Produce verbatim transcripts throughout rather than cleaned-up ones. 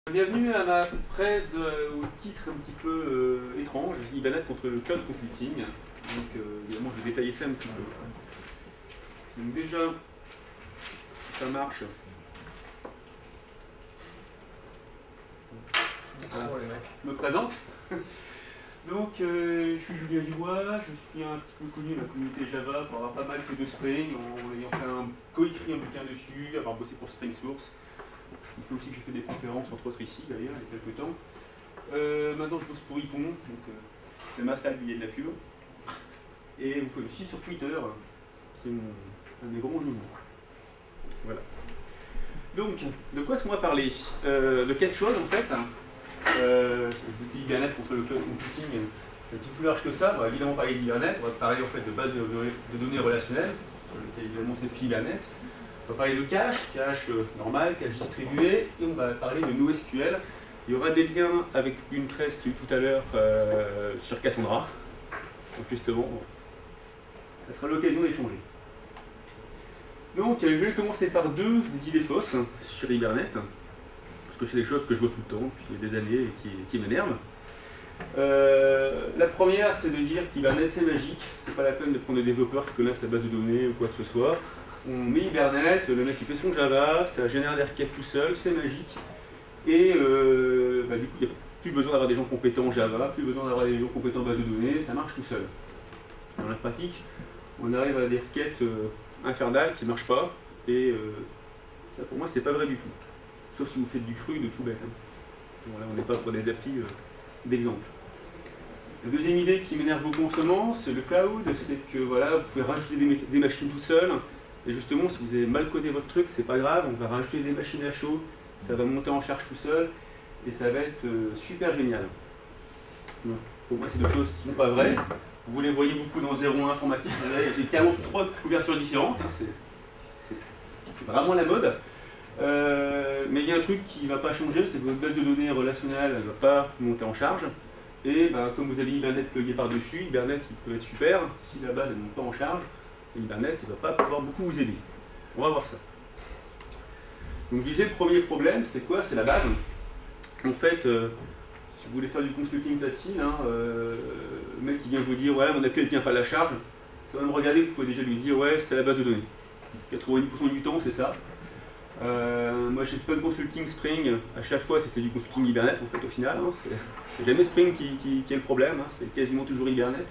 Bienvenue à ma presse euh, au titre un petit peu euh, étrange, Hibernate contre le cloud computing. Donc euh, évidemment je vais détailler ça un petit peu. Donc déjà, ça marche. Voilà. Je me présente. Donc euh, je suis Julien Dubois, je suis un petit peu connu dans la communauté Java pour avoir pas mal fait de Spring, en ayant fait un coécrit un bouquin dessus, avoir bossé pour Spring Source. Il faut aussi que j'ai fait des conférences, entre autres ici d'ailleurs, il y a quelques temps. Euh, maintenant je bosse pour Ipon, donc euh, c'est ma stack billet de la pub. Et vous pouvez me suivre sur Twitter, c'est mon, un de mes grands joueurs. Voilà. Donc, de quoi est-ce qu'on va parler euh, De quelque chose en fait. Euh, je vous dis Hibernate contre le cloud computing, c'est un petit peu plus large que ça. On va évidemment parler d'Hibernate, on va parler en fait de base de, de, de données relationnelles, sur lequel évidemment c'est Hibernate. On va parler de cache, cache euh, normal, cache distribuée, et on va parler de NoSQL. Il y aura des liens avec une presse qui a eu tout à l'heure euh, sur Cassandra. Donc justement, ça sera l'occasion d'échanger. Donc je vais commencer par deux idées fausses sur Hibernate, parce que c'est des choses que je vois tout le temps depuis des années et qui, qui m'énervent. Euh, la première, c'est de dire qu'Hibernate c'est magique, c'est pas la peine de prendre des développeurs qui connaissent la base de données ou quoi que ce soit. On met Hibernate, le mec il fait son Java, ça génère des requêtes tout seul, c'est magique. Et euh, bah, du coup, il n'y a plus besoin d'avoir des gens compétents en Java, plus besoin d'avoir des gens compétents en base de données, ça marche tout seul. Dans la pratique, on arrive à des requêtes euh, infernales qui ne marchent pas, et euh, ça pour moi c'est pas vrai du tout. Sauf si vous faites du cru, de tout bête. Hein. Voilà, on n'est pas pour des applis euh, d'exemple. La deuxième idée qui m'énerve beaucoup en ce moment, c'est le cloud, c'est que voilà, vous pouvez rajouter des, des machines toutes seules. Et justement, si vous avez mal codé votre truc, c'est pas grave, on va rajouter des machines à chaud, ça va monter en charge tout seul, et ça va être euh, super génial. Donc, pour moi, ces deux choses ne sont pas vraies. Vous les voyez beaucoup dans zéro un informatique, j'ai quarante-trois couvertures différentes, hein, c'est vraiment la mode. Euh, mais il y a un truc qui ne va pas changer, c'est que votre base de données relationnelle ne va pas monter en charge. Et ben, comme vous avez Hibernate plugué par-dessus, Hibernate il peut être super, si la base ne monte pas en charge, Hibernate il ne va pas pouvoir beaucoup vous aider. On va voir ça. Donc je disais, le premier problème, c'est quoi? C'est la base. En fait, euh, si vous voulez faire du consulting facile, hein, euh, le mec qui vient vous dire ouais, mon appli ne tient pas à la charge, ça va me regarder, vous pouvez déjà lui dire ouais, c'est la base de données. quatre-vingt-dix pour cent du temps, c'est ça. Euh, moi j'ai pas de consulting Spring, à chaque fois c'était du consulting Hibernate en fait au final, hein. C'est jamais Spring qui, qui, qui est le problème, hein. C'est quasiment toujours Hibernate.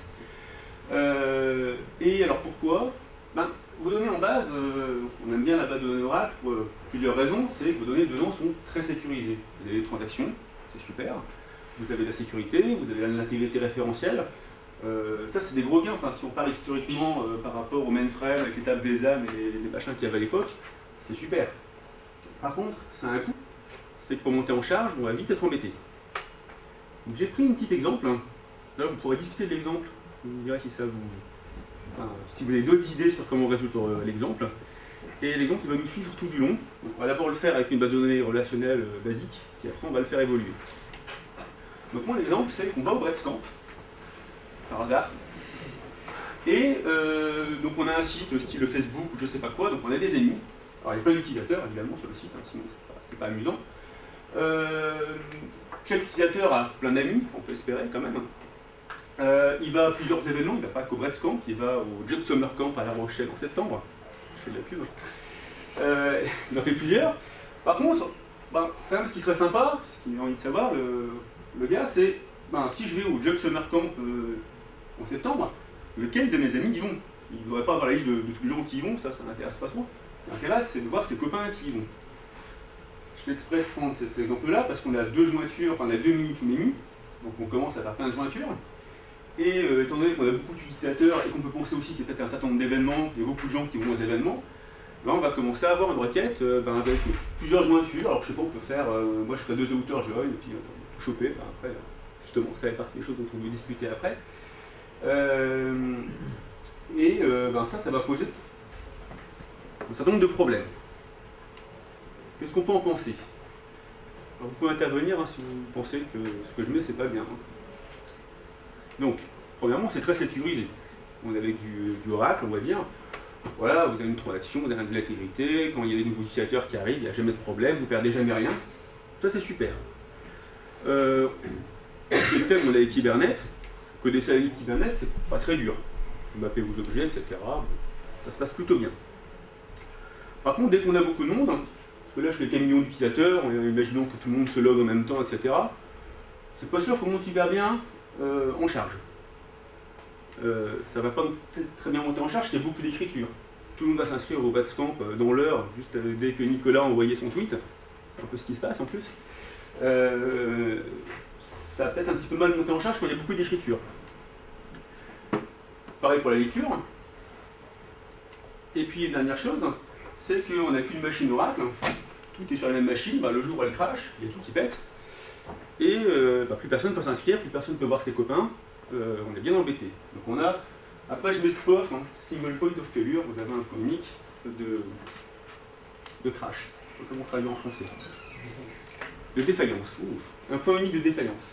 Euh, et alors pourquoi? Ben, vos données en base, euh, on aime bien la base de données Oracle pour euh, plusieurs raisons, c'est que vos données dedans sont très sécurisées. Vous avez des transactions, c'est super, vous avez de la sécurité, vous avez l'intégrité référentielle. Euh, ça c'est des gros gains, enfin si on parle historiquement euh, par rapport au mainframe avec les tables B E S A M et les, les machins qu'il y avait à l'époque, c'est super. Par contre, ça a un coût, c'est que pour monter en charge, on va vite être embêté. J'ai pris un petit exemple, là vous pourrez discuter de l'exemple, vous me direz si ça vous... Enfin, si vous avez d'autres idées sur comment résoudre l'exemple. Et l'exemple il va nous suivre tout du long. Donc, on va d'abord le faire avec une base de données relationnelle basique, puis après on va le faire évoluer. Donc mon exemple c'est qu'on va au Breadscamp, par hasard, et euh, donc on a un site style Facebook ou je sais pas quoi, donc on a des amis. Alors il y a plein d'utilisateurs évidemment sur le site, hein, sinon c'est pas, pas amusant. Euh, chaque utilisateur a plein d'amis, on peut espérer quand même. Euh, il va à plusieurs événements, il ne va pas qu'au Breadscamp, il va au Jug Summer Camp à La Rochelle en septembre. Je fais de la pub. Euh, il en fait plusieurs. Par contre, ben, quand même ce qui serait sympa, ce qu'il a envie de savoir, le, le gars, c'est ben, si je vais au Jug Summer Camp euh, en septembre, lequel de mes amis y vont? Il ne devrait pas avoir la liste de, de tous les gens qui y vont, ça, ça n'intéresse pas trop. Ce qui m'intéresse, c'est de voir ses copains qui y vont. Je fais exprès de prendre cet exemple-là parce qu'on a deux jointures, enfin on a deux mini to many, donc on commence à faire plein de jointures. Et euh, étant donné qu'on a beaucoup d'utilisateurs et qu'on peut penser aussi qu'il y a peut-être un certain nombre d'événements, il y a beaucoup de gens qui vont aux événements, là on va commencer à avoir une requête euh, ben, avec plusieurs jointures. Alors je sais pas, on peut faire, euh, moi je ferai deux auteurs join, et puis euh, tout choper, enfin, après, justement, ça fait partie des choses dont on veut discuter après. Euh, et euh, ben, ça, ça va poser un certain nombre de problèmes. Qu'est-ce qu'on peut en penser? Alors, vous pouvez intervenir hein, si vous pensez que ce que je mets, c'est pas bien. Hein. Donc, premièrement, c'est très sécurisé. On est avec du, du Oracle, on va dire. Voilà, vous avez une transaction, vous avez de l'intégrité. Quand il y a des nouveaux utilisateurs qui arrivent, il n'y a jamais de problème, vous ne perdez jamais rien. Ça c'est super. Euh, c'est le thème, on a les Kubernetes. Coder ça avec Kubernetes, c'est pas très dur. Vous mappez vos objets, et cetera. Ça se passe plutôt bien. Par contre, dès qu'on a beaucoup de monde, parce que là je fais quelques millions d'utilisateurs, imaginons que tout le monde se log en même temps, et cetera. C'est pas sûr qu'on monte super bien euh, en charge. Euh, ça va pas très bien monter en charge, il y a beaucoup d'écriture. Tout le monde va s'inscrire au Batscamp dans l'heure, juste dès que Nicolas a envoyé son tweet. C'est un peu ce qui se passe en plus. Euh, ça va peut-être un petit peu mal monter en charge quand il y a beaucoup d'écriture. Pareil pour la lecture. Et puis, dernière chose, c'est qu'on n'a qu'une machine Oracle. Tout est sur la même machine. Bah, le jour où elle crash, il y a tout qui pète. Et euh, bah, plus personne ne peut s'inscrire, plus personne ne peut voir ses copains. Euh, on est bien embêté. Donc on a, après je mets ce P O F, hein, single point of failure, vous avez un point unique de, de crash. Comment traduire en français? De défaillance. Ouh, un point unique de défaillance.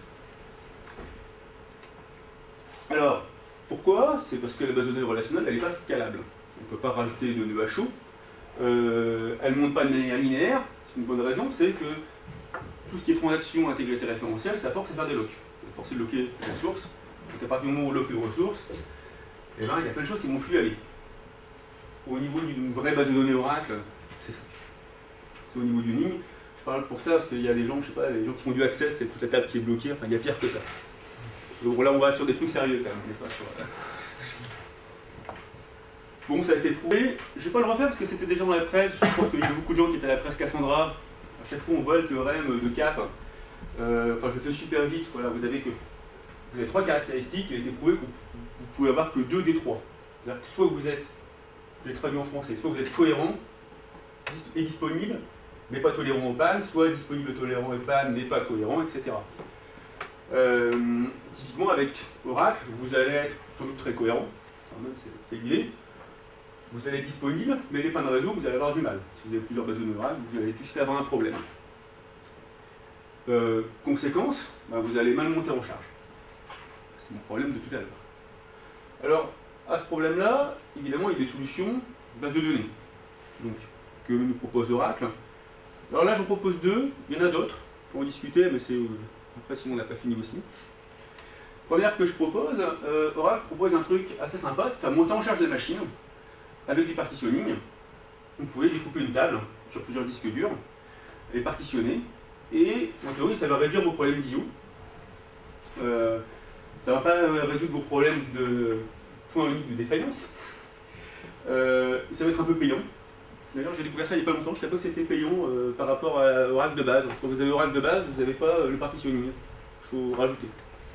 Alors, pourquoi? C'est parce que la base de données relationnelle, elle n'est pas scalable. On ne peut pas rajouter de nœuds H O. Euh, elle ne monte pas de manière linéaire. C'est une bonne raison, c'est que tout ce qui est transaction, intégrité référentielle, ça force à faire des locks. Ça force à locker les ressources. Donc à partir du moment où on lock les ressources, eh ben, il y a plein de choses qui vont plus aller. Au niveau d'une vraie base de données Oracle, c'est au niveau d'une ligne. Je parle pour ça parce qu'il y a des gens, je sais pas, les gens qui font du access, c'est toute la table qui est bloquée, enfin il y a pire que ça. Donc là on va sur des trucs sérieux quand même, pas sur... Bon, ça a été prouvé. Je ne vais pas le refaire parce que c'était déjà dans la presse. Je pense qu'il y a beaucoup de gens qui étaient à la presse Cassandra. À chaque fois, on voit le théorème de Cap. Euh, enfin, je le fais super vite. Voilà, vous avez que vous avez trois caractéristiques. Il a été prouvé que vous pouvez avoir que deux des trois. C'est-à-dire que soit vous êtes, je l'ai traduit en français, soit vous êtes cohérent et disponible, mais pas tolérant aux pannes, soit disponible, tolérant aux pannes, mais pas cohérent, et cetera. Euh, typiquement, avec Oracle, vous allez être sans doute très cohérent. C'est guidé. Vous allez être disponible, mais les pannes de réseau, vous allez avoir du mal. Si vous avez plusieurs bases de données Oracle, vous allez tout de suite avoir un problème. Euh, conséquence, bah, vous allez mal monter en charge. C'est mon problème de tout à l'heure. Alors, à ce problème-là, évidemment, il y a des solutions base de données donc, que nous propose Oracle. Alors là, j'en propose deux, il y en a d'autres, pour en discuter, mais c'est euh, après, sinon on n'a pas fini aussi. Première que je propose, euh, Oracle propose un truc assez sympa, c'est faire monter en charge des machines avec du partitioning. Vous pouvez découper une table sur plusieurs disques durs, les partitionner, et en théorie, ça va réduire vos problèmes d'I O. Euh, ça ne va pas résoudre vos problèmes de point unique de défaillance. Euh, ça va être un peu payant. D'ailleurs, j'ai découvert ça il n'y a pas longtemps, je ne savais pas que c'était payant euh, par rapport à Oracle de base. Quand vous avez Oracle de base, vous n'avez pas euh, le partitioning. Il faut rajouter.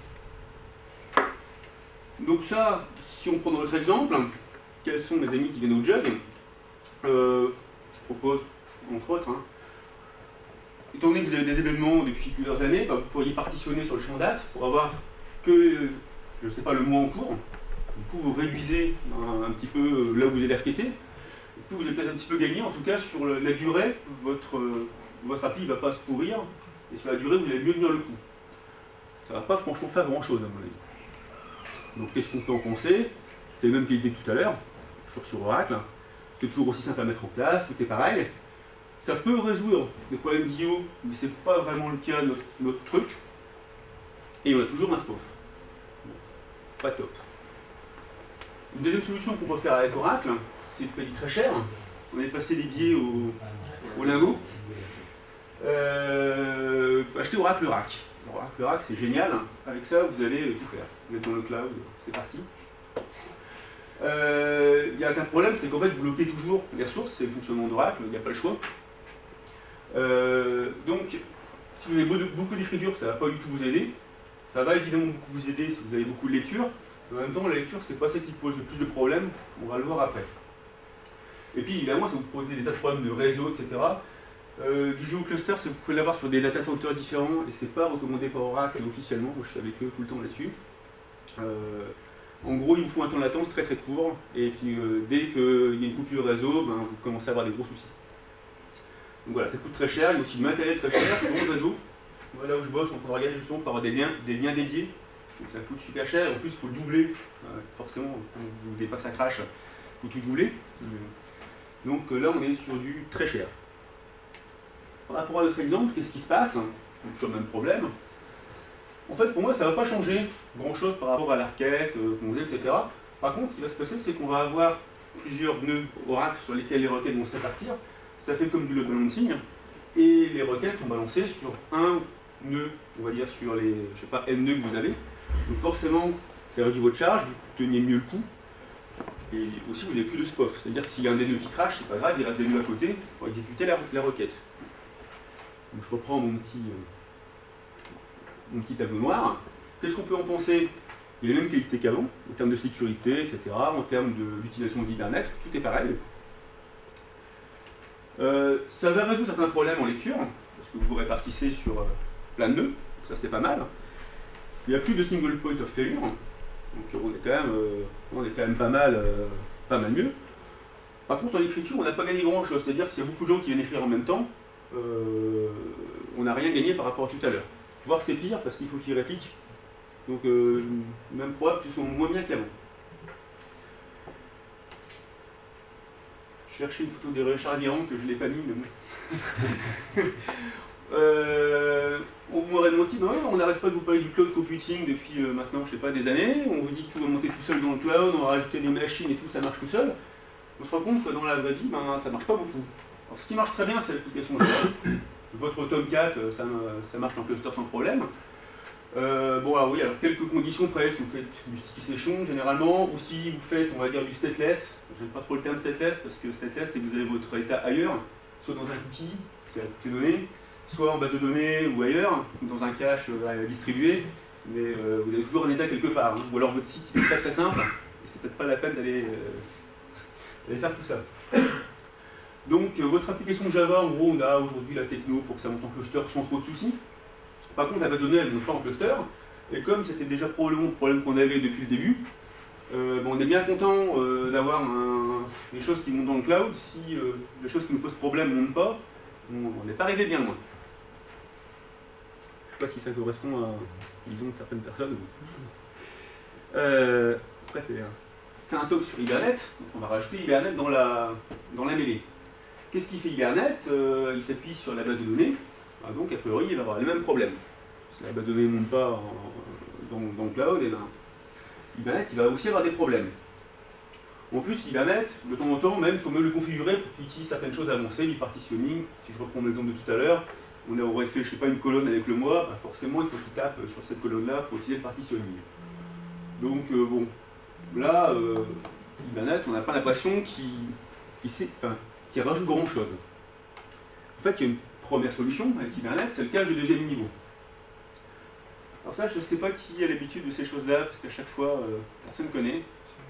Donc ça, si on prend dans notre exemple, quels sont mes amis qui viennent au jug? euh, Je propose, entre autres, hein, étant donné que vous avez des événements depuis plusieurs années, bah, vous pourriez partitionner sur le champ date pour avoir que, je ne sais pas, le mois en cours. Du coup, vous réduisez un, un petit peu là où vous allez requêter. Et puis, vous allez peut-être un petit peu gagner, en tout cas, sur le, la durée, votre, euh, votre A P I ne va pas se pourrir. Et sur la durée, vous allez mieux tenir le coup. Ça ne va pas franchement faire grand-chose, à mon avis. Donc, qu'est-ce qu'on peut en penser? C'est la même qualité que tout à l'heure, toujours sur Oracle. C'est toujours aussi simple à mettre en place, tout est pareil. Ça peut résoudre des problèmes d'I O, mais ce n'est pas vraiment le cas de notre, notre truc. Et on a toujours un S P O F. Bon, pas top. Une deuxième solution qu'on peut faire avec Oracle, c'est de payer très cher. On est passé des billets au, au lingot. Euh, acheter Oracle Rack. Oracle Rack, c'est génial. Avec ça, vous allez tout faire. Vous êtes dans le cloud, c'est parti. Il euh, n'y a qu'un problème, c'est qu'en fait, vous bloquez toujours les ressources, c'est le fonctionnement d'Oracle, il n'y a pas le choix. Euh, donc, si vous avez beaucoup d'écriture, ça ne va pas du tout vous aider. Ça va évidemment beaucoup vous aider si vous avez beaucoup de lecture. Mais en même temps, la lecture, c'est pas ça qui pose le plus de problèmes. On va le voir après. Et puis, évidemment, ça vous pose des tas de problèmes de réseau, et cetera. Euh, du GeoCluster, vous pouvez l'avoir sur des data centers différents et c'est pas recommandé par Oracle officiellement. Moi, je suis avec eux tout le temps là-dessus. Euh, en gros, il vous faut un temps de latence très très court. Et puis, euh, dès qu'il y a une coupure réseau, ben, vous commencez à avoir des gros soucis. Donc voilà, ça coûte très cher, il y a aussi du matériel très cher pour le réseau. Voilà où je bosse, on peut regarder justement pour avoir des liens, des liens dédiés. Donc ça coûte super cher et en plus il faut le doubler. Euh, forcément, quand vous voulez pas que ça crache, il faut tout doubler. Donc là on est sur du très cher. par rapport à notre exemple, qu'est-ce qui se passe? Toujours le même problème. En fait, pour moi, ça ne va pas changer grand-chose par rapport à la requête, euh, et cetera. Par contre, ce qui va se passer, c'est qu'on va avoir plusieurs nœuds Oracle sur lesquels les requêtes vont se répartir. Ça fait comme du load balancing. Et les requêtes sont balancées sur un nœud, on va dire sur les, je sais pas, n nœuds que vous avez. Donc forcément, ça réduit votre charge, vous tenez mieux le coup. Et aussi, vous n'avez plus de S P O F. C'est-à-dire que s'il y a un des nœuds qui crache, c'est pas grave, il reste des nœuds à côté pour exécuter la, la requête. Donc je reprends mon petit, euh, mon petit tableau noir. Qu'est-ce qu'on peut en penser? Il y a les mêmes qualités qu'avant, en termes de sécurité, et cetera, en termes d'utilisation d'Hibernate, tout est pareil. Euh, ça va résoudre certains problèmes en lecture, parce que vous vous répartissez sur euh, plein de nœuds, ça c'est pas mal. Il n'y a plus de single point of failure, donc on est quand même, euh, on est quand même pas, mal, euh, pas mal mieux. Par contre, en écriture, on n'a pas gagné grand chose, c'est-à-dire qu'il y a beaucoup de gens qui viennent écrire en même temps, euh, on n'a rien gagné par rapport à tout à l'heure. Voire c'est pire, parce qu'il faut qu'ils répliquent. Donc, euh, même probable qu'ils sont moins bien qu'avant. Je cherchais une photo des Richard Viron que je ne l'ai pas mis, mais bon. euh, on m'aurait menti, ben ouais, on n'arrête pas de vous parler du cloud computing depuis euh, maintenant, je sais pas, des années. On vous dit que tout va monter tout seul dans le cloud, on va rajouter des machines et tout, ça marche tout seul. On se rend compte que dans la vraie vie, ben, ça ne marche pas beaucoup. Alors, ce qui marche très bien, c'est l'application Java. Votre Tomcat, ça, ça marche en cluster sans problème. Euh, bon alors oui, alors quelques conditions près, si vous faites du sticky session généralement, ou si vous faites, on va dire, du stateless. J'aime pas trop le terme stateless, parce que stateless, c'est que vous avez votre état ailleurs, soit dans un cookie, qui a toutes les données, soit en base de données ou ailleurs, dans un cache euh, distribué, mais euh, vous avez toujours un état quelque part, hein. Ou alors votre site est pas très simple, et c'est peut-être pas la peine d'aller euh, faire tout ça. Donc euh, votre application Java, en gros, on a aujourd'hui la techno pour que ça monte en cluster sans trop de soucis. Par contre, la base de données, elle ne monte pas en cluster, et comme c'était déjà probablement le problème qu'on avait depuis le début, euh, bon, on est bien content euh, d'avoir des choses qui montent dans le cloud. Si euh, les choses qui nous posent problème ne montent pas, on n'est pas arrivé bien loin. Je ne sais pas si ça correspond à, disons, certaines personnes. Euh, après, c'est un talk sur Hibernate, donc on va rajouter Hibernate dans la, dans la mêlée. Qu'est-ce qu'il fait Hibernate? euh, Il s'appuie sur la base de données. Ah, donc, a priori, il va avoir les mêmes problèmes. Si la base de données ne monte pas en, dans, dans le cloud, et ben, Hibernate il va aussi avoir des problèmes. En plus, Hibernate, de temps en temps, même, il faut même le configurer pour qu'il utilise certaines choses avancées, du partitioning. Si je reprends l'exemple de tout à l'heure, on aurait fait, je sais pas, une colonne avec le mois, ben forcément, il faut qu'il tape sur cette colonne-là pour utiliser le partitioning. Donc, euh, bon, là, euh, Hibernate, on n'a pas l'impression qu'il qu'il enfin, qu'il rajoute grand-chose. En fait, il y a une première solution avec Hibernate, c'est le cache de deuxième niveau. Alors ça, je ne sais pas qui a l'habitude de ces choses-là, parce qu'à chaque fois, euh, personne ne connaît.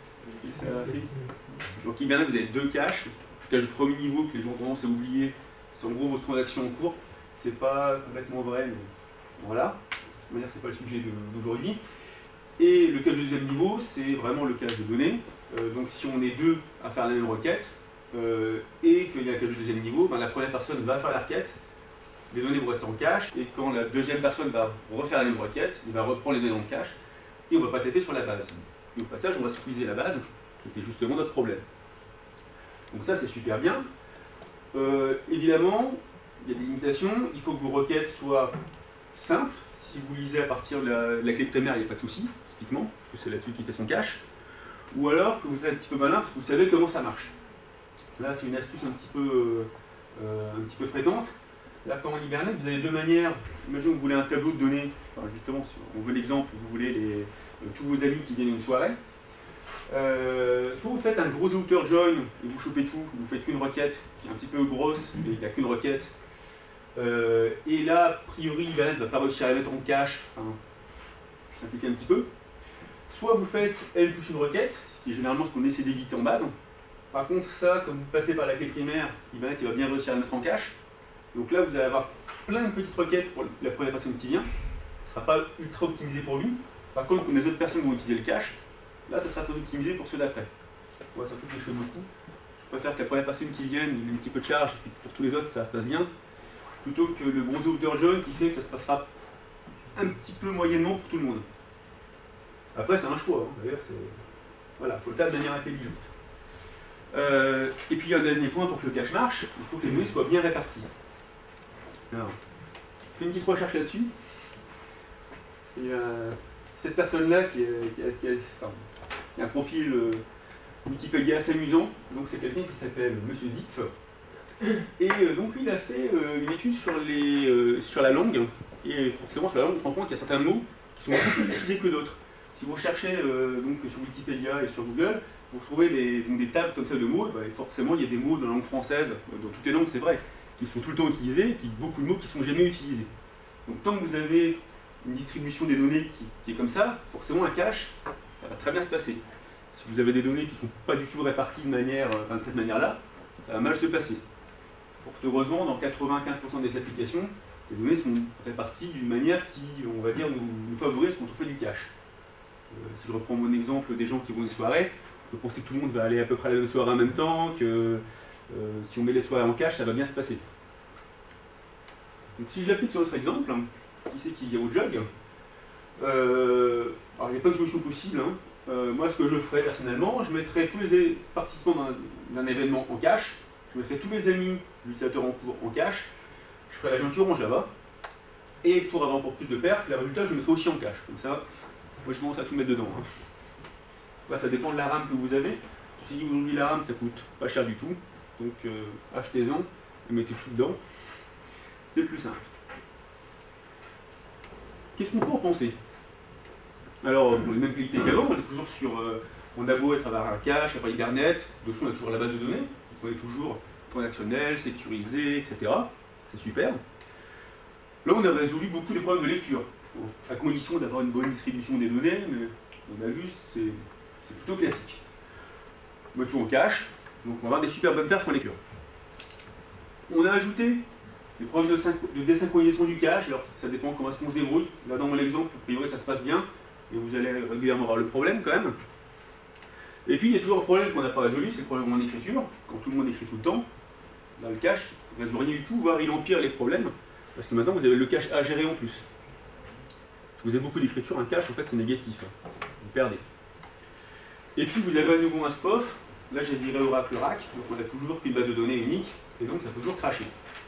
Donc Hibernate, vous avez deux caches. Le cache de premier niveau que les gens ont tendance à oublier, c'est en gros votre transaction en cours. C'est pas complètement vrai, mais voilà. De toute manière, c'est pas le sujet d'aujourd'hui. Et le cache de deuxième niveau, c'est vraiment le cache de données. Euh, donc si on est deux à faire la même requête, euh, et qu'il y a un cache de deuxième niveau, ben, la première personne va faire la requête, les données vont rester en cache, et quand la deuxième personne va refaire la même requête, il va reprendre les données en cache, et on ne va pas taper sur la base. Et au passage, on va squeezer la base, qui était justement notre problème. Donc ça, c'est super bien. Euh, évidemment, il y a des limitations, il faut que vos requêtes soient simples. Si vous lisez à partir de la, de la clé primaire, il n'y a pas de souci, typiquement, parce que c'est là-dessus qui fait son cache. Ou alors que vous êtes un petit peu malin, parce que vous savez comment ça marche. Là, c'est une astuce un petit peu, euh, un petit peu fréquente. Là, quand on Hibernate, vous avez deux manières. Imaginez que vous voulez un tableau de données. Enfin, justement, si on veut l'exemple, vous voulez les, euh, tous vos amis qui viennent à une soirée. Euh, soit vous faites un gros outer join et vous chopez tout, vous faites qu'une requête qui est un petit peu grosse, mais il n'y a qu'une requête. Euh, et là, a priori, Hibernate ne va pas réussir à la mettre en cache. Enfin, je simplifie un petit peu. Soit vous faites N plus une requête, ce qui est généralement ce qu'on essaie d'éviter en base. Par contre, ça, comme vous passez par la clé primaire, Hibernate il va bien réussir à le mettre en cache. Donc là, vous allez avoir plein de petites requêtes pour la première personne qui vient. Ce ne sera pas ultra optimisé pour lui. Par contre, quand les autres personnes vont utiliser le cache, là, ça sera très optimisé pour ceux d'après. Ouais, surtout que je fais beaucoup. Je préfère que la première personne qui vienne, il ait un petit peu de charge, et puis pour tous les autres, ça se passe bien. Plutôt que le gros outer jaune qui fait que ça se passera un petit peu moyennement pour tout le monde. Après, c'est un choix. Hein. D'ailleurs, c'est... Voilà, il faut le faire de manière intelligente. Euh, et puis, il y a un dernier point pour que le cache marche, il faut que les données soient bien réparties. Alors, je fais une petite recherche là-dessus. C'est euh, cette personne-là qui, qui, qui, a, enfin, qui a un profil euh, Wikipédia assez amusant. Donc c'est quelqu'un qui s'appelle Monsieur Zipf. Et euh, donc lui, il a fait euh, une étude sur, les, euh, sur la langue. Et forcément, sur la langue, on se rend compte qu'il y a certains mots qui sont beaucoup plus utilisés que d'autres. Si vous cherchez euh, donc, sur Wikipédia et sur Google, vous trouvez des, donc, des tables comme ça de mots, et ben, forcément il y a des mots dans la langue française, dans toutes les langues c'est vrai, qui sont tout le temps utilisés, et puis beaucoup de mots qui ne sont jamais utilisés. Donc tant que vous avez une distribution des données qui, qui est comme ça, forcément un cache, ça va très bien se passer. Si vous avez des données qui ne sont pas du tout réparties de, manière, enfin, de cette manière-là, ça va mal se passer. Fort heureusement, dans quatre-vingt-quinze pour cent des applications, les données sont réparties d'une manière qui, on va dire, nous, nous favorise quand on fait du cache. Euh, si je reprends mon exemple des gens qui vont à une soirée, je pense que tout le monde va aller à peu près à la soirée en même temps, que euh, si on met les soirées en cache, ça va bien se passer. Donc si je l'applique sur notre exemple, hein, qui c'est qui vient au jog, euh, alors il n'y a pas de solution possible. Hein. Euh, moi ce que je ferais personnellement, je mettrais tous les participants d'un événement en cache, je mettrais tous les amis de l'utilisateur en cours en cache, je ferais la jointure en Java, et pour avoir encore plus de perf, les résultats je mettrais aussi en cache. Comme ça, moi je commence à tout mettre dedans. Hein. Là, ça dépend de la RAM que vous avez. Si aujourd'hui la RAM ça coûte pas cher du tout, donc euh, achetez-en et mettez tout dedans. C'est plus simple. Qu'est-ce qu'on peut en penser? Alors, pour les mêmes qualités qu'avant, on est toujours sur. Euh, on a beau être à un cache, après Hibernate, dessus on a toujours la base de données, donc on est toujours transactionnel, sécurisé, et cetera. C'est super. Là, on a résolu beaucoup des problèmes de lecture, bon, à condition d'avoir une bonne distribution des données, mais on a vu, c'est plutôt classique. On met tout en cache, donc on va avoir des super bonnes perfs en lecture. On a ajouté des problèmes de, de désynchronisation du cache, alors ça dépend comment est-ce qu'on se débrouille. Là dans mon exemple, a priori ça se passe bien, et vous allez régulièrement avoir le problème quand même. Et puis il y a toujours un problème qu'on n'a pas résolu, c'est le problème en écriture. Quand tout le monde écrit tout le temps, là le cache ne résout rien du tout, voire il empire les problèmes, parce que maintenant vous avez le cache à gérer en plus. Si vous avez beaucoup d'écriture, un cache en fait c'est négatif, vous perdez. Et puis vous avez à nouveau un S P O F, là j'ai viré Oracle Rack, donc on a toujours qu'une base de données unique, et donc ça peut toujours cracher.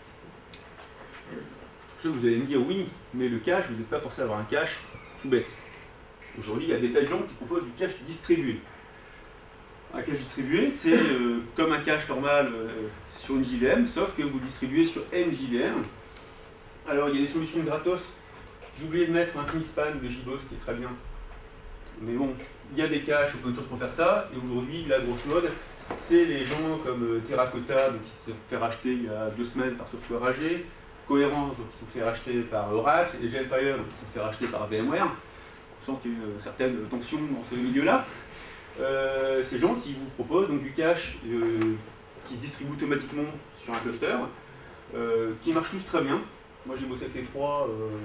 Pour ça vous allez me dire oui, mais le cache, vous n'êtes pas forcé à avoir un cache tout bête. Aujourd'hui il y a des tas de gens qui proposent du cache distribué. Un cache distribué, c'est euh, comme un cache normal euh, sur une J V M, sauf que vous le distribuez sur N J V M. Alors il y a des solutions gratos, j'ai oublié de mettre un Finispan de J B O S qui est très bien. Mais bon, il y a des caches open source pour faire ça, et aujourd'hui, la grosse mode, c'est les gens comme Terracotta, donc, qui se fait racheter il y a deux semaines par Software A G, Cohérence, donc, qui se fait racheter par Oracle, et Gelfire, donc, qui se fait racheter par VMware. On sent qu'il y a une certaine tension dans ce milieu-là. Euh, ces gens qui vous proposent donc, du cache euh, qui se distribue automatiquement sur un cluster, euh, qui marche tous très bien. Moi, j'ai bossé avec les trois. Euh,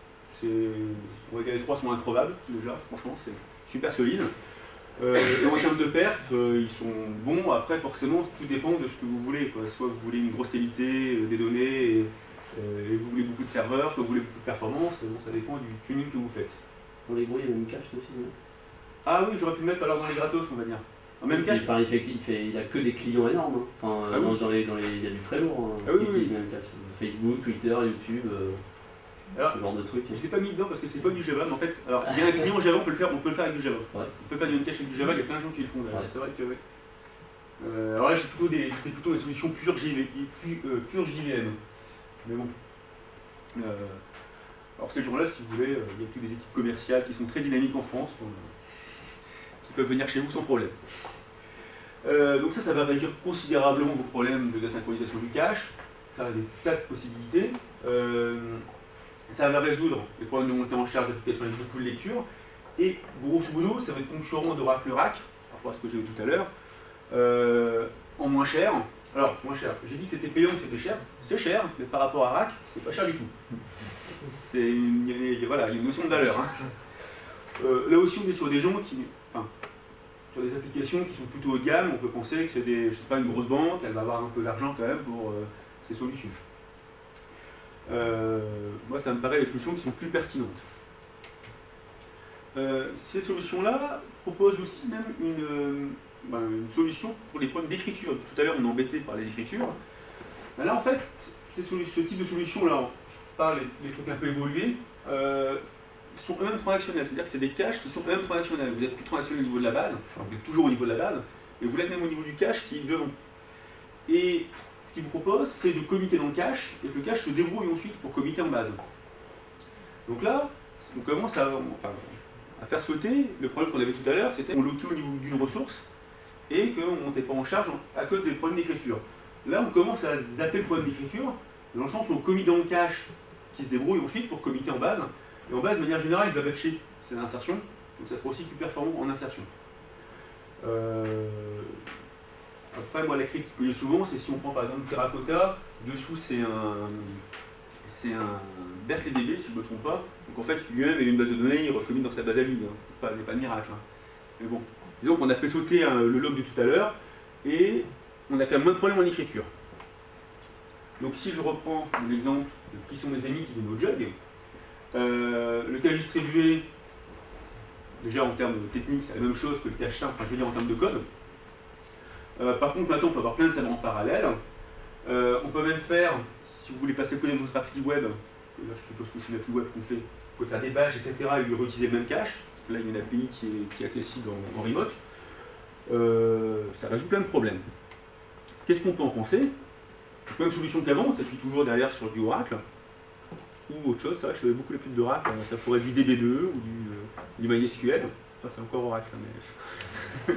on va dire que les trois sont introuvables déjà, franchement c'est super solide. Euh, et en termes de perf, euh, ils sont bons, après forcément tout dépend de ce que vous voulez, quoi. Soit vous voulez une grosse qualité euh, des données et, euh, et vous voulez beaucoup de serveurs, soit vous voulez beaucoup de performance, bon, ça dépend du tuning que vous faites. Pour les gros, il y a une cache aussi, non? Ah oui, j'aurais pu le mettre alors dans les gratos, on va dire. En même cache. Enfin, il fait, il fait, il a que des clients énormes. Hein. Enfin, ah dans, oui. dans les, dans les, il y a du très lourd. Hein, ah oui, qui oui. utilise même cache. Facebook, Twitter, YouTube. Euh... Alors, ce genre de truc. Je ne l'ai pas mis dedans parce que c'est pas du Java, mais en fait, alors il y a un client Java, on peut le faire, on peut le faire avec du Java. Ouais. On peut faire du cache avec du Java, il y a plein de gens qui le font d'ailleurs. Ouais. C'est vrai que oui. Euh, alors là, j'ai plutôt des, c'était plutôt des solutions pure J V, pure, euh, pure J V M. Mais bon. Euh, alors ces gens-là, si vous voulez, euh, il y a toutes des équipes commerciales qui sont très dynamiques en France, euh, qui peuvent venir chez vous sans problème. Euh, donc ça, ça va réduire considérablement vos problèmes de désynchronisation du cache. Ça a des tas de possibilités. Euh, ça va résoudre les problèmes de montée en charge d'applications avec beaucoup de lecture. Et grosso modo, ça va être concurrent d'Oracle Rack, par rapport à ce que j'ai vu tout à l'heure, euh, en moins cher. Alors, moins cher, j'ai dit que c'était payant, que c'était cher. C'est cher, mais par rapport à Rack, c'est pas cher du tout. C'est une, il y a, voilà, il y a une notion de valeur. Hein. Euh, là aussi, on est sur des gens qui... Enfin, sur des applications qui sont plutôt haut de gamme, on peut penser que c'est des, je sais pas, une grosse banque, elle va avoir un peu d'argent quand même pour euh, ses solutions. Euh, moi, ça me paraît des solutions qui sont plus pertinentes. Euh, ces solutions-là proposent aussi même une, euh, ben, une solution pour les problèmes d'écriture. Tout à l'heure, on est embêté par les écritures. Ben là, en fait, ces ce type de solutions-là, je parle les, les trucs un peu évolués, euh, sont eux-mêmes transactionnels. C'est-à-dire que c'est des caches qui sont eux-mêmes transactionnels. Vous êtes plus transactionnel au niveau de la base, enfin, vous êtes toujours au niveau de la base, et vous l'êtes même au niveau du cache qui est devant. Et ce qu'il vous propose, c'est de committer dans le cache, et que le cache se débrouille ensuite pour committer en base. Donc là, on commence à, enfin, à faire sauter le problème qu'on avait tout à l'heure, c'était qu'on loquait au niveau d'une ressource, et qu'on ne montait pas en charge à cause des problèmes d'écriture. Là, on commence à zapper le problème d'écriture, dans le sens où on commit dans le cache qui se débrouille ensuite pour committer en base, et en base, de manière générale, il va batcher, c'est l'insertion, donc ça sera aussi plus performant en insertion. Euh... Après, moi, la critique que j'ai souvent, c'est si on prend par exemple Terracotta, dessous c'est un, c'est un BerkeleyDB, si je ne me trompe pas. Donc en fait, lui-même, il a une base de données, il recommit dans sa base à lui. Hein. Pas, il n'y a pas de miracle. Hein. Mais bon, disons qu'on a fait sauter hein, le log de tout à l'heure, et on a quand même moins de problèmes en écriture. Donc si je reprends l'exemple de qui sont mes amis qui viennent au jug, euh, le cache distribué, déjà en termes techniques, c'est la même chose que le cache simple, enfin, je veux dire en termes de code. Euh, par contre, maintenant, on peut avoir plein de serveurs en parallèle. Euh, on peut même faire, si vous voulez passer coder votre appli web, là, je suppose que c'est une appli web qu'on fait, vous pouvez faire des pages, et cetera, et lui réutiliser le même cache. Là, il y a une A P I qui est, qui est accessible en, en remote. Euh, ça résout plein de problèmes. Qu'est-ce qu'on peut en penser? Même solution qu'avant, ça suit toujours derrière sur du Oracle. Ou autre chose, c'est vrai que je faisais beaucoup les pubs d'Oracle, ça pourrait être du D B deux ou du, euh, du MySQL. Enfin, c'est encore Oracle, mais...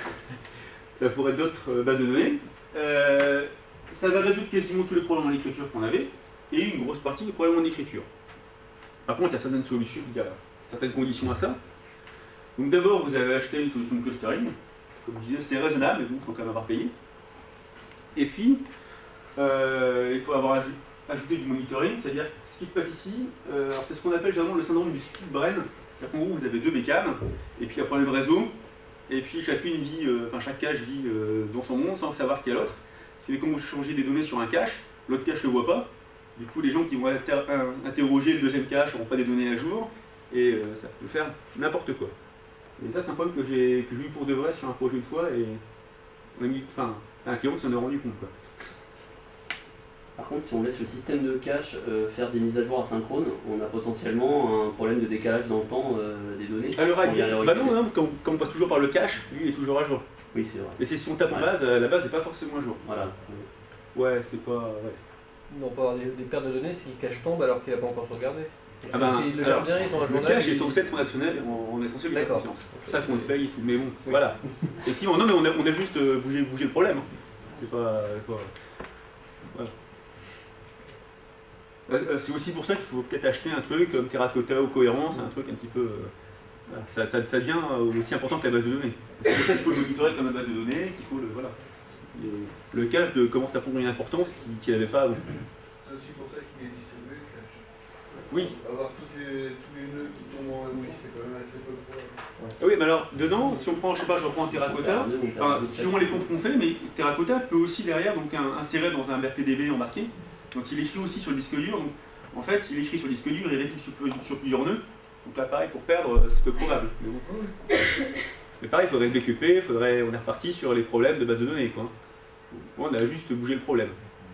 ça pourrait être d'autres euh, bases de données. Euh, ça va résoudre quasiment tous les problèmes en écriture qu'on avait, et une grosse partie des problèmes en écriture. Par contre, il y a certaines solutions, il y a certaines conditions à ça. Donc d'abord, vous avez acheté une solution de clustering. Comme je disais, c'est raisonnable, mais bon, il faut quand même avoir payé. Et puis, euh, il faut avoir aj ajouté du monitoring, c'est-à-dire ce qui se passe ici, euh, c'est ce qu'on appelle généralement le syndrome du split brain. C'est-à-dire qu'en gros, vous avez deux bécanes, et puis il y a un problème réseau, et puis chacune vit, euh, enfin chaque cache vit euh, dans son monde sans savoir qui est l'autre. C'est comme vous changez des données sur un cache, l'autre cache ne le voit pas. Du coup, les gens qui vont inter interroger le deuxième cache n'auront pas des données à jour, et euh, ça peut faire n'importe quoi. Et ça, c'est un problème que j'ai eu pour de vrai sur un projet une fois, et on a mis, enfin, c'est un client qui s'en est rendu compte, quoi. Par contre, si on laisse le système de cache euh, faire des mises à jour asynchrones, on a potentiellement un problème de décalage dans le temps euh, des données. Alors, bah non, non quand, quand on passe toujours par le cache, lui il est toujours à jour. Oui, c'est vrai. Mais si on tape ouais. en base, la base n'est pas forcément à jour. Voilà. Ouais, c'est pas... Ouais. On peut avoir des, des pertes de données si le cache tombe alors qu'il n'a pas encore sauvegardé. Ah ben, le, alors, bien, il le cache est censé être transactionnel en, en essentiel de la confiance. C'est pour ça qu'on le paye, mais bon, oui. Voilà. Effectivement, non mais on a, on a juste bougé, bougé le problème. C'est pas... pas... Voilà. C'est aussi pour ça qu'il faut peut-être acheter un truc comme Terracotta ou Cohérence, un truc un petit peu... Euh, ça, ça, ça devient aussi important que la base de données. C'est pour ça qu'il faut le monitorer comme la base de données, qu'il faut le... Voilà. Et le cache de, commence à prendre une importance qu'il n'avait pas avant. C'est aussi pour ça qu'il est distribué, le cache. Oui. Avoir tous les, tous les nœuds qui tombent en même temps, c'est quand même assez peu de problème. Ouais. Ah oui, mais alors, dedans, si on prend, je sais pas, je reprends un Terracotta, enfin, suivant les confs qu'on fait, mais Terracotta peut aussi derrière donc, un, insérer dans un BerkeleyDB embarqué. Donc il écrit aussi sur le disque dur. Donc, en fait, s'il écrit sur le disque dur, il réplique sur, sur plusieurs nœuds. Donc là, pareil, pour perdre, c'est peu probable. Mais, bon. Mais pareil, il faudrait le décupler, faudrait, on est reparti sur les problèmes de base de données, quoi. Bon, on a juste bougé le problème.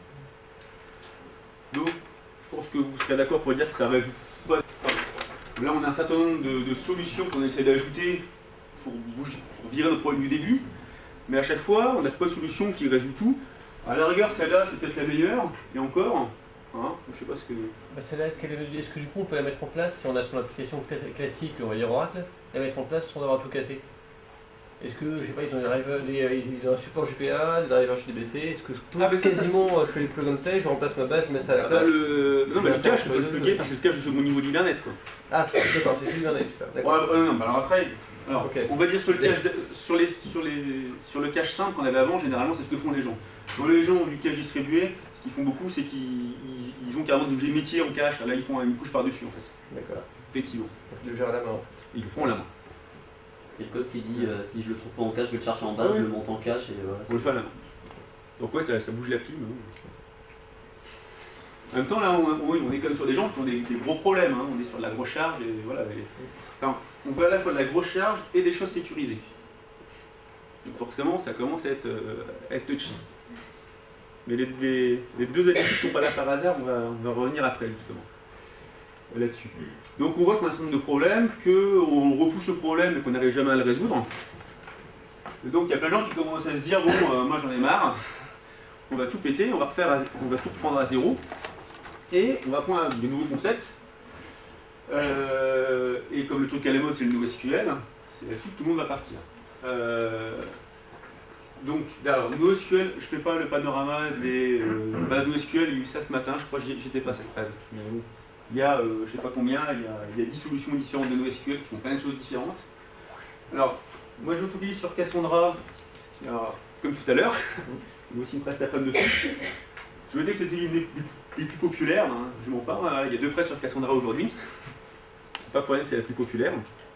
Donc, je pense que vous serez d'accord pour dire que ça résout pas. Là, on a un certain nombre de, de solutions qu'on essaie d'ajouter pour, pour virer notre problème du début. Mais à chaque fois, on n'a pas de solution qui résout tout. À la rigueur, celle-là, c'est peut-être la meilleure, et encore, hein, je sais pas ce que... Bah celle-là, est-ce est, est que du coup on peut la mettre en place, si on a son application classique, on va dire Oracle, la mettre en place sans avoir tout cassé? Est-ce que, je sais pas, ils ont, des, des, ils ont un support G P A, des drivers H D B C, est-ce que je peux ah, quasiment, ça, ça... je fais les plug and play, je remplace ma base, je mets ça à la ah, place bah, le... Non, mais le cache, je peux le plugger, parce que c'est le cache de second niveau d'Hibernate, quoi. Ah, d'accord, c'est d'Hibernate, super. Ouais, euh, non, bah alors après... Alors, okay. On va dire sur le cache, de, sur, les, sur, les, sur le cache simple qu'on avait avant, généralement c'est ce que font les gens. Quand les gens ont du cache distribué, ce qu'ils font beaucoup, c'est qu'ils ils ont carrément des objets métiers en cache. Là, ils font une couche par-dessus en fait. D'accord. Effectivement. Ils le gèrent à la main. Ils le font à la main. C'est le code qui dit euh, si je le trouve pas en cache, je vais le chercher en base, ouais. Je le monte en cache et voilà. On le fait à la main. Donc ouais, ça, ça bouge l'appli. En même temps, là, on, oui, on est quand même sur des gens qui ont des, des gros problèmes. Hein. On est sur de la grosse charge et voilà. Et, enfin, on veut à la fois de la grosse charge et des choses sécurisées. Donc forcément, ça commence à être, euh, à être touchy. Mais les, les, les deux additifs ne sont pas là par hasard, on va, on va revenir après justement là-dessus. Donc on voit qu'on a un certain nombre de problèmes, qu'on repousse le problème et qu'on n'arrive jamais à le résoudre. Et donc il y a plein de gens qui commencent à se dire, bon, euh, moi j'en ai marre, on va tout péter, on va, refaire à, on va tout reprendre à zéro, et on va prendre de nouveaux concepts. Euh, et comme le truc à la mode c'est le NoSQL, c'est là-dessus que tout le monde va partir. Euh, donc, d'abord, NoSQL, je ne fais pas le panorama des euh, bah, NoSQL, il y a eu ça ce matin, je crois que j'étais pas cette phrase. Mais bon, il y a, euh, je ne sais pas combien, il y, a, il y a dix solutions différentes de NoSQL qui font plein de choses différentes. Alors, moi je me focalise sur Cassandra, alors, comme tout à l'heure, il y a aussi une presse d'après-midi dessus. Je me dis que c'était une des, des plus populaires, hein, je m'en parle, hein, il y a deux presses sur Cassandra aujourd'hui. C'est pas pour rien que c'est la plus populaire.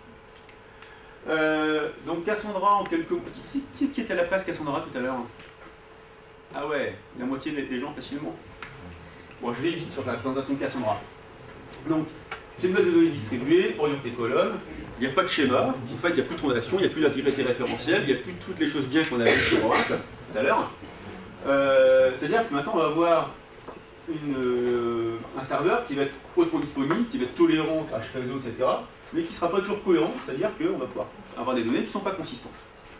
Euh, donc Cassandra en quelques mots. Qui, qui est-ce qui était à la presse Cassandra tout à l'heure? Ah ouais, la moitié des, des gens facilement. Bon, je vais vite sur la présentation de Cassandra. Donc, c'est une base de données distribuée, orientée colonne, il n'y a pas de schéma, en fait il n'y a plus de transaction, il n'y a plus d'intégrité référentielle, il n'y a plus toutes les choses bien qu'on avait sur Oracle tout à l'heure. Euh, C'est-à-dire que maintenant on va avoir une, euh, un serveur qui va être hautement disponible, qui va être tolérant, crash réseau, et cetera, mais qui ne sera pas toujours cohérent, c'est-à-dire qu'on va pouvoir avoir des données qui ne sont pas consistantes.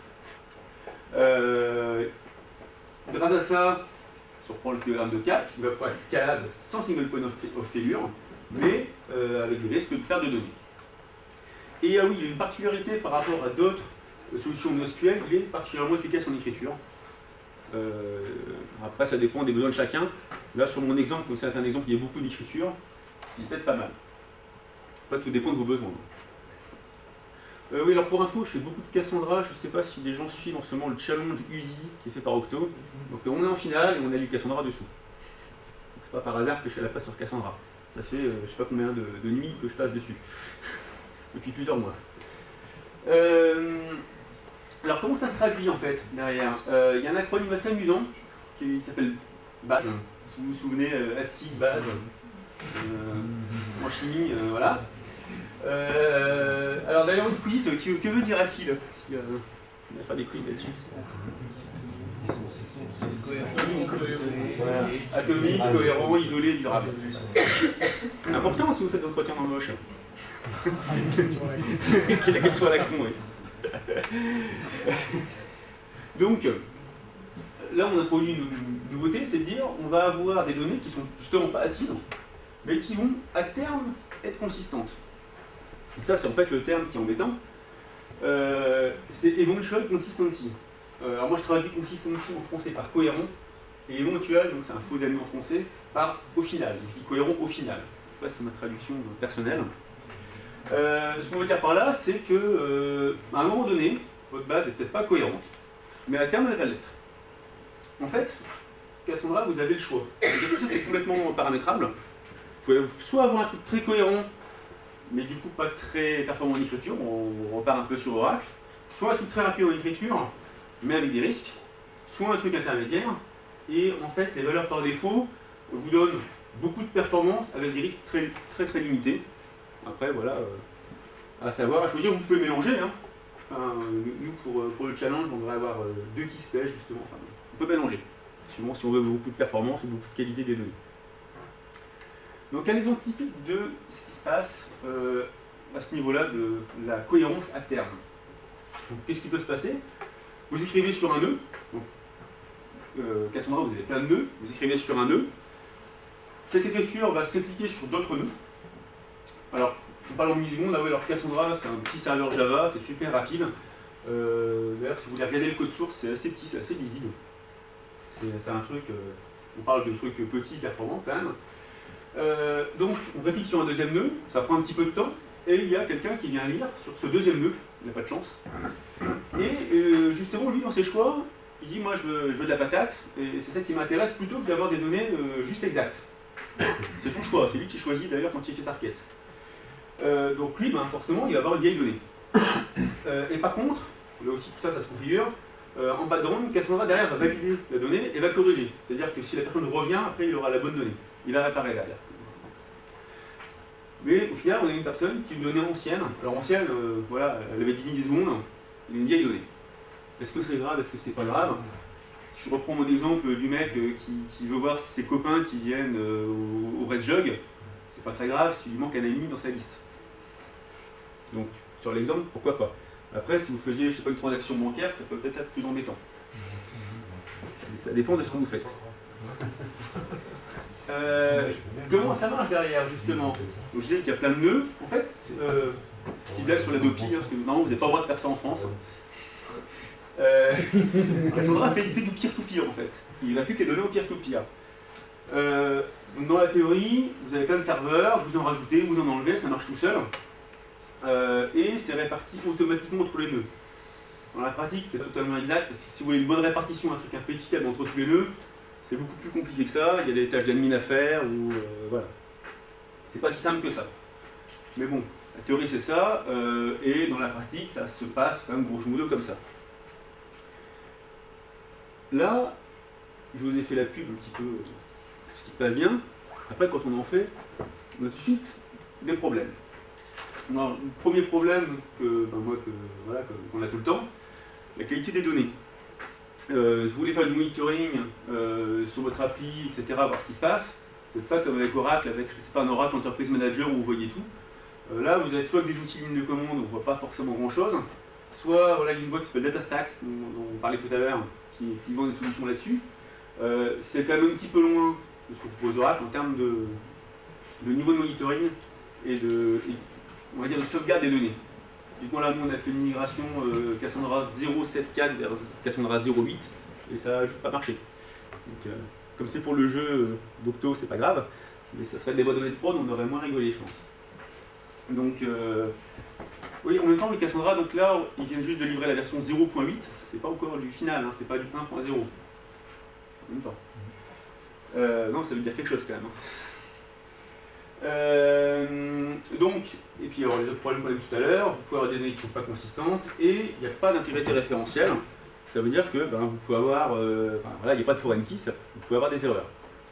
Euh, grâce à ça, si on reprend le théorème de Cap, il va pouvoir être scalable sans single point of, of failure, mais euh, avec des risques de perte de données. Et ah oui, il y a une particularité par rapport à d'autres solutions NoSQL, il est particulièrement efficace en écriture. Euh, après, ça dépend des besoins de chacun. Là, sur mon exemple, c'est un exemple, il y a beaucoup d'écriture, il est peut-être pas mal. En fait, tout dépend de vos besoins. Euh, oui, alors pour info, je fais beaucoup de Cassandra. Je ne sais pas si les gens suivent en ce moment le challenge U Z I qui est fait par Octo. Donc on est en finale et on a du Cassandra dessous. C'est pas par hasard que je fais la passe sur Cassandra. Ça fait euh, je sais pas combien de, de nuits que je passe dessus. Depuis plusieurs mois. Euh, alors comment ça se traduit en fait derrière? Il euh, y a un acronyme assez amusant qui s'appelle BASE. Si vous vous souvenez, euh, acide, base. Euh, en chimie, euh, voilà. Euh, alors d'ailleurs le quiz, que, que veut dire acide? Si, euh, on va faire des quiz là-dessus. Voilà. Atomique, cohérent, isolé, durable. Important si vous faites d'entretien d'embauche. Quelle est la question à la con, oui. Donc, là on introduit une nouveauté, c'est de dire on va avoir des données qui sont justement pas acides, mais qui vont à terme être consistantes. Donc ça c'est en fait le terme qui est embêtant. Euh, c'est eventual consistency. Euh, alors moi je traduis consistency en français par cohérent, et eventual, donc c'est un faux ami en français, par au final. Je dis cohérent au final. Ça c'est ma traduction personnelle. Euh, ce qu'on veut dire par là, c'est que euh, à un moment donné, votre base n'est peut-être pas cohérente, mais à terme elle va l'être. En fait, Cassandra, vous avez le choix. Et ça c'est complètement paramétrable. Vous pouvez soit avoir un truc très cohérent, mais du coup pas très performant en écriture, on repart un peu sur Oracle, soit un truc très rapide en écriture, mais avec des risques, soit un truc intermédiaire, et en fait les valeurs par défaut vous donnent beaucoup de performance avec des risques très très très limités. Après voilà, euh, à savoir, à choisir, vous pouvez mélanger, hein. Enfin, nous pour, pour le challenge on devrait avoir euh, deux qui se pêchent justement, enfin, on peut mélanger, suivant si on veut beaucoup de performance ou beaucoup de qualité des données. Donc un exemple typique de ce qui se passe euh, à ce niveau-là de la cohérence à terme. Qu'est-ce qui peut se passer? Vous écrivez sur un nœud, donc, euh, Cassandra vous avez plein de nœuds, vous écrivez sur un nœud, cette écriture va se répliquer sur d'autres nœuds. Alors, on parle en millisecondes, là, ouais, alors Cassandra c'est un petit serveur Java, c'est super rapide. Euh, D'ailleurs si vous voulez regarder le code source, c'est assez petit, c'est assez lisible. C'est un truc, euh, on parle de trucs petits, performants quand même. Euh, donc on réplique sur un deuxième nœud, ça prend un petit peu de temps, et il y a quelqu'un qui vient lire sur ce deuxième nœud, il n'a pas de chance. Et euh, justement lui dans ses choix, il dit moi je veux, je veux de la patate, et c'est ça qui m'intéresse plutôt que d'avoir des données euh, juste exactes. C'est son choix, c'est lui qui choisit d'ailleurs quand il fait sa requête. Euh, donc lui, ben, forcément, il va avoir une vieille donnée. Euh, et par contre, là aussi tout ça, ça se configure, euh, en background, Cassandra derrière va valider la donnée et va corriger. C'est-à-dire que si la personne revient, après il aura la bonne donnée. Il va réparer derrière. Mais au final, on a une personne qui a une donnée ancienne. Alors ancienne, euh, voilà, elle avait dix millisecondes, il a une vieille donnée. Est-ce que c'est grave, est-ce que c'est pas grave? je reprends mon exemple du mec euh, qui, qui veut voir ses copains qui viennent euh, au, au reste-jog. C'est pas très grave s'il lui manque un ami dans sa liste. Donc, sur l'exemple, pourquoi pas. Après, si vous faisiez, je sais pas, une transaction bancaire, ça peut peut-être être plus embêtant. Et ça dépend de ce que vous faites. Euh, comment ça marche derrière, justement? Donc, je disais qu'il y a plein de nœuds. En fait, euh, petite blague sur l'Adopi, hein, parce que normalement, vous n'avez pas le droit de faire ça en France. Euh, Cassandra fait, fait du peer-to-peer, en fait. Il applique les données au peer-to-peer. Euh, donc dans la théorie, vous avez plein de serveurs, vous en rajoutez, vous en enlevez, ça marche tout seul. Euh, et c'est réparti automatiquement entre les nœuds. Dans la pratique, c'est totalement exact, parce que si vous voulez une bonne répartition, un truc un peu équitable entre tous les nœuds, c'est beaucoup plus compliqué que ça, il y a des tâches d'admin à faire, ou euh, voilà. C'est pas si simple que ça. Mais bon, la théorie c'est ça, euh, et dans la pratique, ça se passe quand même grosso modo comme ça. Là, je vous ai fait la pub un petit peu, euh, ce qui se passe bien. Après, quand on en fait, on a tout de suite des problèmes. Alors, le premier problème que, ben moi, que, voilà, qu'on a tout le temps, la qualité des données. Euh, si vous voulez faire du monitoring euh, sur votre appli, et cetera, voir ce qui se passe, vous n'êtes pas comme avec Oracle, avec je sais pas, un Oracle Enterprise Manager où vous voyez tout. Euh, là, vous avez soit des outils de ligne de commande où on ne voit pas forcément grand-chose, soit voilà, une boîte qui s'appelle DataStax, dont, dont on parlait tout à l'heure, qui, qui vend des solutions là-dessus. Euh, c'est quand même un petit peu loin de ce que propose Oracle en termes de, de niveau de monitoring et de, et, on va dire, de sauvegarde des données. Du coup, là, nous, on a fait une migration euh, Cassandra zéro sept quatre vers Cassandra zéro huit, et ça n'a juste pas marché. Donc, euh, comme c'est pour le jeu euh, d'Octo, c'est pas grave, mais ça serait des bonnes données de prod, on aurait moins rigolé, je pense. Donc, euh, oui, en même temps, le Cassandra, donc là, ils viennent juste de livrer la version zéro point huit, c'est pas encore du final, hein, c'est pas du un point zéro. En même temps. Euh, non, ça veut dire quelque chose quand même. Hein. Euh, donc, et puis alors les autres problèmes qu'on a vu tout à l'heure, vous pouvez avoir des données qui ne sont pas consistantes et il n'y a pas d'intégrité référentielle. Ça veut dire que ben, vous pouvez avoir, euh, enfin, voilà, il n'y a pas de foreign key, ça, vous pouvez avoir des erreurs.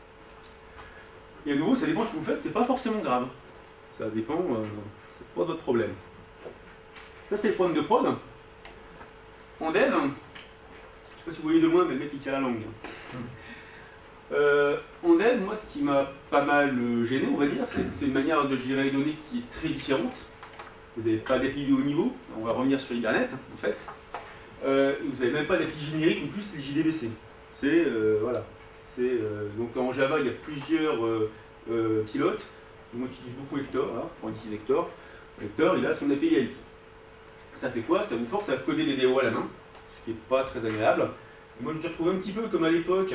Et à nouveau, ça dépend de ce que vous faites, c'est pas forcément grave. Ça dépend, euh, c'est pas votre problème. Ça c'est le problème de prod. En dev, je ne sais pas si vous voyez de loin, mais le mec il tire la langue. Euh, en dev, moi, ce qui m'a pas mal euh, gêné, on va dire, c'est une manière de gérer les données qui est très différente. Vous n'avez pas d'appli de haut niveau, on va revenir sur Hibernate, en fait. Euh, vous n'avez même pas d'appli générique, en plus, c'est le J D B C. C'est, euh, voilà. Euh, donc en Java, il y a plusieurs euh, euh, pilotes. Moi, j'utilise beaucoup Hector, hein, enfin, on utilise Hector. Hector, il a son A P I L P. Ça fait quoi? Ça vous force à coder les D O à la main, ce qui n'est pas très agréable. Et moi, je me suis retrouvé un petit peu comme à l'époque.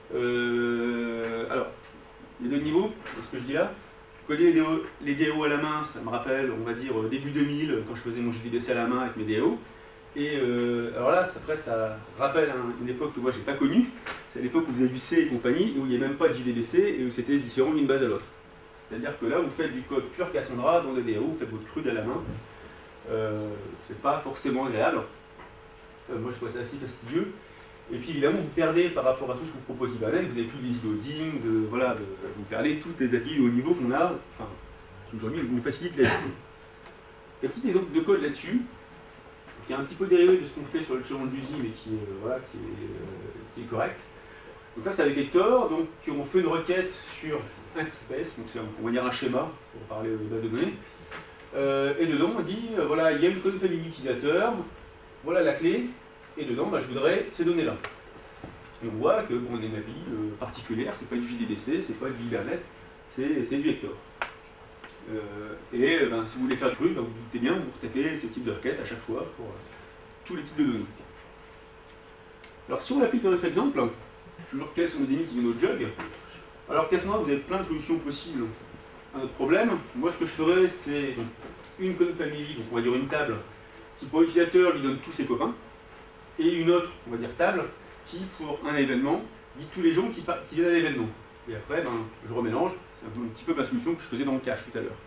Euh, alors, les deux niveaux, ce que je dis là, coder les D O, les D O à la main, ça me rappelle, on va dire, début deux mille, quand je faisais mon J D B C à la main avec mes D O. Et euh, alors là, après, ça rappelle hein, une époque que moi, j'ai pas connue. C'est à l'époque où vous avez du C et compagnie, où il n'y avait même pas de J D B C et où c'était différent d'une base à l'autre. C'est-à-dire que là, vous faites du code pur Cassandra dans des D O, vous faites votre CRUD à la main. Euh, c'est pas forcément agréable. Euh, moi, je trouve ça assez fastidieux. Et puis évidemment, vous perdez par rapport à tout ce que vous propose Hibernate, vous n'avez plus des loading, de, voilà, de, vous perdez toutes les applis au niveau qu'on a, enfin, qui aujourd'hui vous facilite la vie. Il y a un petit exemple de code là-dessus, qui est un petit peu dérivé de ce qu'on fait sur le challenge d'usine, mais qui est, euh, voilà, qui est, euh, qui est correct. Donc ça, c'est avec Hector, donc on fait une requête sur un keyspace, donc c'est on va dire un schéma, pour parler de base de données. Euh, et dedans, on dit, euh, voilà, il y a une code famille utilisateur, voilà la clé, et dedans, bah, je voudrais ces données-là. Et on voit que bon, on a une A P I euh, particulière, c'est pas du J D B C, c'est pas du Hibernate, c'est du Hector. Euh, et ben, si vous voulez faire du truc, ben, vous vous doutez bien, vous retapez ces types de requêtes à chaque fois pour euh, tous les types de données. Alors si on l'applique dans notre exemple, toujours quels sont les ennemis qui viennent au jug. Alors Cassandra, vous avez plein de solutions possibles à notre problème. Moi, ce que je ferais, c'est une conne family, donc on va dire une table, qui pour l'utilisateur lui donne tous ses copains, et une autre, on va dire table, qui pour un événement dit tous les gens qui, qui viennent à l'événement. Et après, ben, je remélange, c'est un petit peu ma solution que je faisais dans le cache tout à l'heure.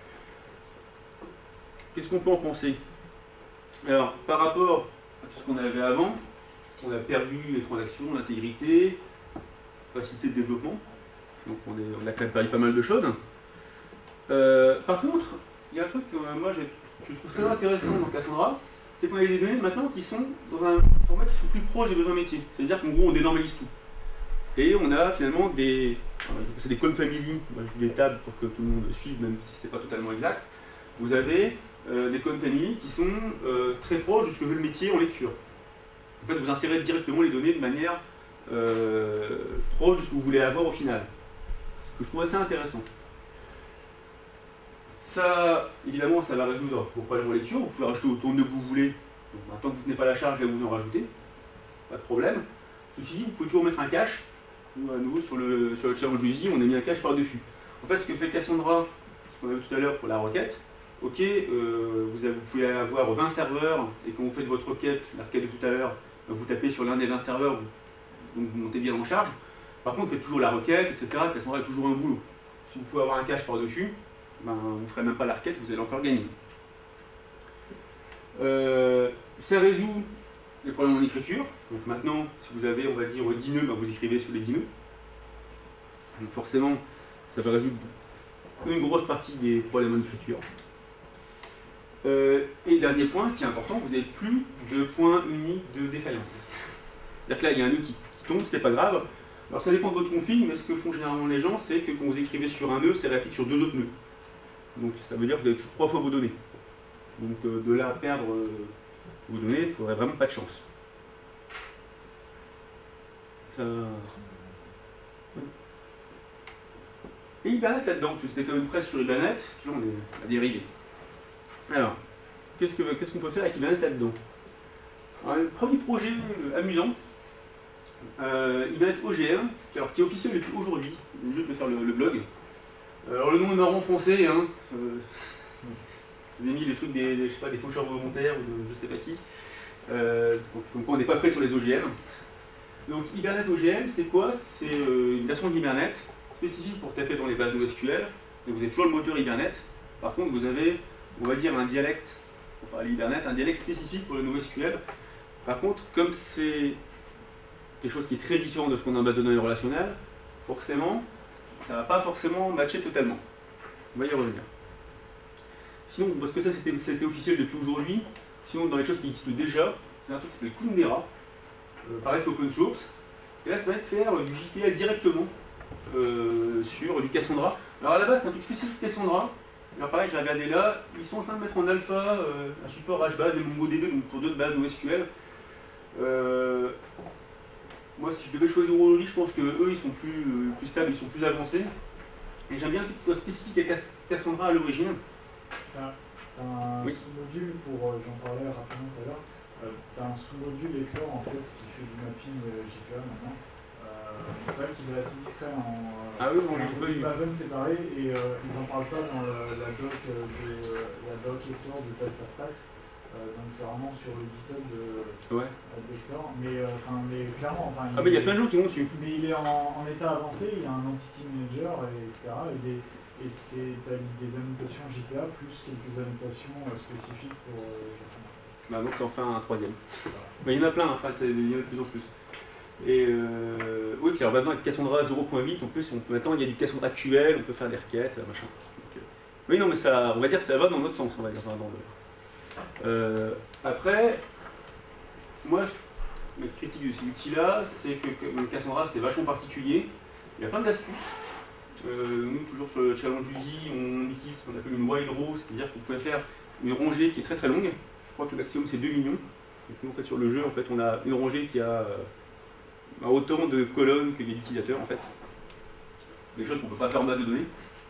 Qu'est-ce qu'on peut en penser? Alors, par rapport à tout ce qu'on avait avant, on a perdu les transactions, l'intégrité, facilité de développement, donc on, est, on a quand même perdu pas mal de choses. Euh, par contre, il y a un truc que euh, moi je, je trouve très intéressant dans Cassandra, c'est qu'on a des données maintenant qui sont dans un format qui sont plus proches des besoins métiers. C'est-à-dire qu'en gros, on dénormalise tout. Et on a finalement des, c'est des confamilies, des tables pour que tout le monde suive, même si ce n'est pas totalement exact. Vous avez euh, des confamilies qui sont euh, très proches de ce que veut le métier en lecture. En fait, vous insérez directement les données de manière euh, proche de ce que vous voulez avoir au final. Ce que je trouve assez intéressant. Ça, évidemment, ça va résoudre vos problèmes en lecture. Vous pouvez rajouter autant de que vous voulez. Donc, maintenant que vous ne tenez pas la charge, là vous en rajoutez. Pas de problème. Ceci dit, vous pouvez toujours mettre un cache. Nous, à nouveau, sur le, sur le challenge U S I, on a mis un cache par-dessus. En fait, ce que fait Cassandra, ce qu'on a vu tout à l'heure pour la requête, ok, euh, vous, avez, vous pouvez avoir vingt serveurs, et quand vous faites votre requête, la requête de tout à l'heure, vous tapez sur l'un des vingt serveurs, vous, donc vous montez bien en charge. Par contre, vous faites toujours la requête, et cetera. Cassandra a toujours un boulot. Si vous pouvez avoir un cache par-dessus, ben, vous ne ferez même pas la requête, vous allez encore gagner. Euh, ça résout les problèmes en écriture. Donc maintenant, si vous avez, on va dire, dix nœuds, ben vous écrivez sur les dix nœuds. Donc forcément, ça va résoudre une grosse partie des problèmes en écriture. Euh, et dernier point qui est important, vous n'avez plus de point unique de défaillance. C'est-à-dire que là, il y a un nœud qui, qui tombe, c'est pas grave. Alors ça dépend de votre config, mais ce que font généralement les gens, c'est que quand vous écrivez sur un nœud, c'est réapplique sur deux autres nœuds. Donc ça veut dire que vous avez toujours trois fois vos données. Donc euh, de là à perdre euh, vos données, il ne faudrait vraiment pas de chance. Ça... Et Hibernate là-dedans, parce que c'était quand même presque sur Hibernate, puis là on est à dériver. Alors, qu'est-ce qu'on qu'est-ce qu'on peut faire avec Hibernate là-dedans? Un premier projet euh, amusant, euh, Hibernate O G M, qui, alors, qui est officiel depuis aujourd'hui, je vais juste de faire le, le blog. Alors le nom est marron foncé, hein. Euh, je vous ai mis les trucs des, des, je sais pas, des faucheurs volontaires ou de je sais pas qui. Euh, donc on n'est pas prêt sur les O G M. Donc Hibernate O G M, c'est quoi? C'est euh, une version d'Hibernate spécifique pour taper dans les bases NoSQL. Donc vous avez toujours le moteur Hibernate. Par contre, vous avez, on va dire, un dialecte, pour parler Hibernate, un dialecte spécifique pour le NoSQL. Par contre, comme c'est quelque chose qui est très différent de ce qu'on a en base de données relationnelle, forcément, ça ne va pas forcément matcher totalement. On va y revenir. Sinon, parce que ça c'était officiel depuis aujourd'hui, sinon dans les choses qui existent déjà, c'est un truc qui s'appelle Kundera, euh, pareil c'est open source, et là ça va être faire du J P A directement euh, sur du Cassandra. Alors à la base c'est un truc spécifique Cassandra, alors pareil j'ai regardé là, ils sont en train de mettre en alpha euh, un support HBase et MongoDB, donc pour d'autres bases NoSQL. Euh, Moi, si je devais choisir aujourd'hui, je pense qu'eux, ils sont plus, euh, plus stables, ils sont plus avancés. Et j'aime bien le fait qu'ils soient spécifiques à Cassandra à l'origine. Tu as un oui. sous-module pour, euh, j'en parlais rapidement tout à l'heure, euh, tu as un sous-module Eclore en fait qui fait du mapping euh, J P A maintenant. Euh, c'est vrai qu'il est assez discret en. Euh, ah oui, bon, c'est un peu Maven séparé et euh, ils n'en parlent pas dans le, la doc euh, de la doc Eclore de DataStax. Euh, donc c'est vraiment sur le GitHub de ouais. Vector, mais, euh, mais clairement, enfin, ah mais il y a plein de gens qui vont dessus. Mais il est en, en état avancé, il y a un entity manager, et, etc. Et, des, et c'est des annotations J P A plus quelques annotations euh, spécifiques pour euh, bah donc enfin un troisième. Voilà. Mais il y en a plein, enfin c'est il y en a de plus en plus. Et euh, oui, puis alors maintenant avec Cassandra zéro point huit, en plus on peut, maintenant il y a du Cassandra Q L, on peut faire des requêtes, machin. Donc, euh, oui non mais ça, on va dire que ça va dans notre sens, on va dire. Enfin, dans le, Euh, après, moi, ma critique de cet outil-là, c'est que, que le Cassandra, c'est vachement particulier. Il y a plein d'astuces. Euh, nous, toujours sur le challenge U S I, on utilise ce qu'on appelle une wide row, c'est-à-dire que vous pouvez faire une rangée qui est très très longue. Je crois que le maximum c'est deux millions. Donc nous, en fait, sur le jeu, en fait, on a une rangée qui a euh, autant de colonnes que d'utilisateurs, en fait. Des choses qu'on ne peut pas faire en base de données.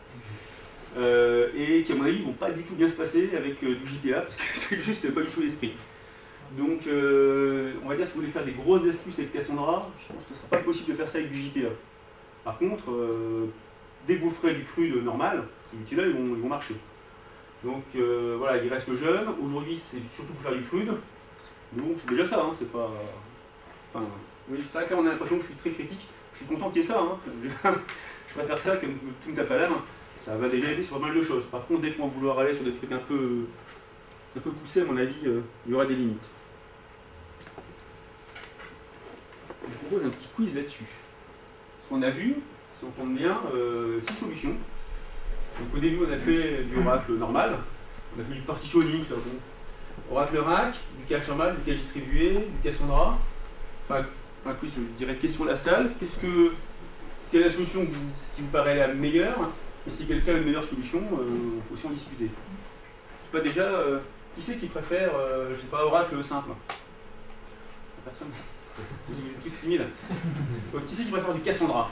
Euh, et qui à mon avis vont pas du tout bien se passer avec euh, du J P A parce que c'est juste pas du tout l'esprit. Donc euh, on va dire si vous voulez faire des grosses astuces avec Cassandra, je pense que ce ne sera pas possible de faire ça avec du J P A. Par contre, euh, dès que vous ferez du crude normal, ces outils-là ils vont, ils vont marcher. Donc euh, voilà, il reste jeune, aujourd'hui c'est surtout pour faire du crude, mais bon c'est déjà ça, hein, c'est pas. Enfin, oui, c'est vrai que là on a l'impression que je suis très critique, je suis content qu'il y ait ça, hein. Je préfère ça que tout me tape à l'âme. Ça va déjà aider sur pas mal de choses. Par contre, dès qu'on va vouloir aller sur des trucs un peu, un peu poussés, à mon avis, euh, il y aura des limites. Je vous propose un petit quiz là-dessus. Ce qu'on a vu, si on compte bien, euh, six solutions. Donc au début, on a fait du Oracle normal. On a fait du partitioning. Là, bon. Oracle Rack, du cache normal, du cache distribué, du Cassandra. Enfin, enfin oui, je dirais question de la salle. Qu'est-ce que, quelle est la solution qui vous, qui vous paraît la meilleure? Et si quelqu'un a une meilleure solution, euh, on peut aussi en discuter. Je sais pas déjà, euh, qui c'est qui préfère, euh, je sais pas, Oracle simple? Personne. Vous êtes tous timides. Donc, qui c'est qui préfère du Cassandra?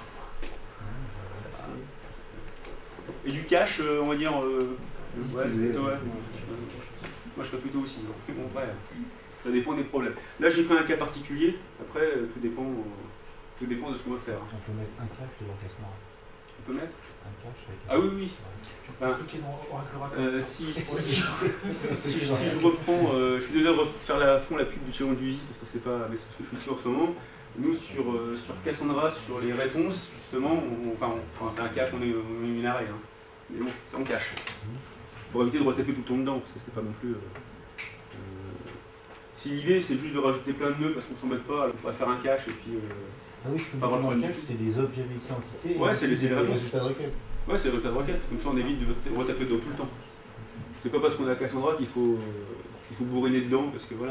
Et du cache, euh, on va dire. Euh, ouais, plutôt, ouais. Moi je serais plutôt aussi. Bon, ouais, ça dépend des problèmes. Là j'ai pris un cas particulier, après tout dépend, tout dépend de ce qu'on veut faire. On peut mettre un cache devant Cassandra. On peut mettre un cache avec... Ah oui, oui. Enfin, euh, si, si, si, si, si je reprends, euh, je suis désolé de refaire la fond la pub du challenge Uzi parce que c'est pas, mais c'est ce que je suis dessus en ce moment. Nous sur, euh, sur Cassandra, sur les réponses, justement, on, enfin, on, enfin c'est un cache, on est, on est une arrêt. Hein. Mais bon, ça on cache. Pour éviter de retaper tout le temps dedans, parce que c'est pas non plus. Euh, euh, si l'idée c'est juste de rajouter plein de nœuds parce qu'on s'embête pas, alors on va faire un cache et puis. Euh, ah oui, je peux dire un cache, c'est les objets avec entités. Ouais, c'est les, les résultats de requête. Ouais, c'est les résultats de requête. Comme ça on évite de retaper dedans tout le temps. C'est pas parce qu'on a Cassandra qu'il faut, euh, qu'il faut bourriner dedans, parce que voilà.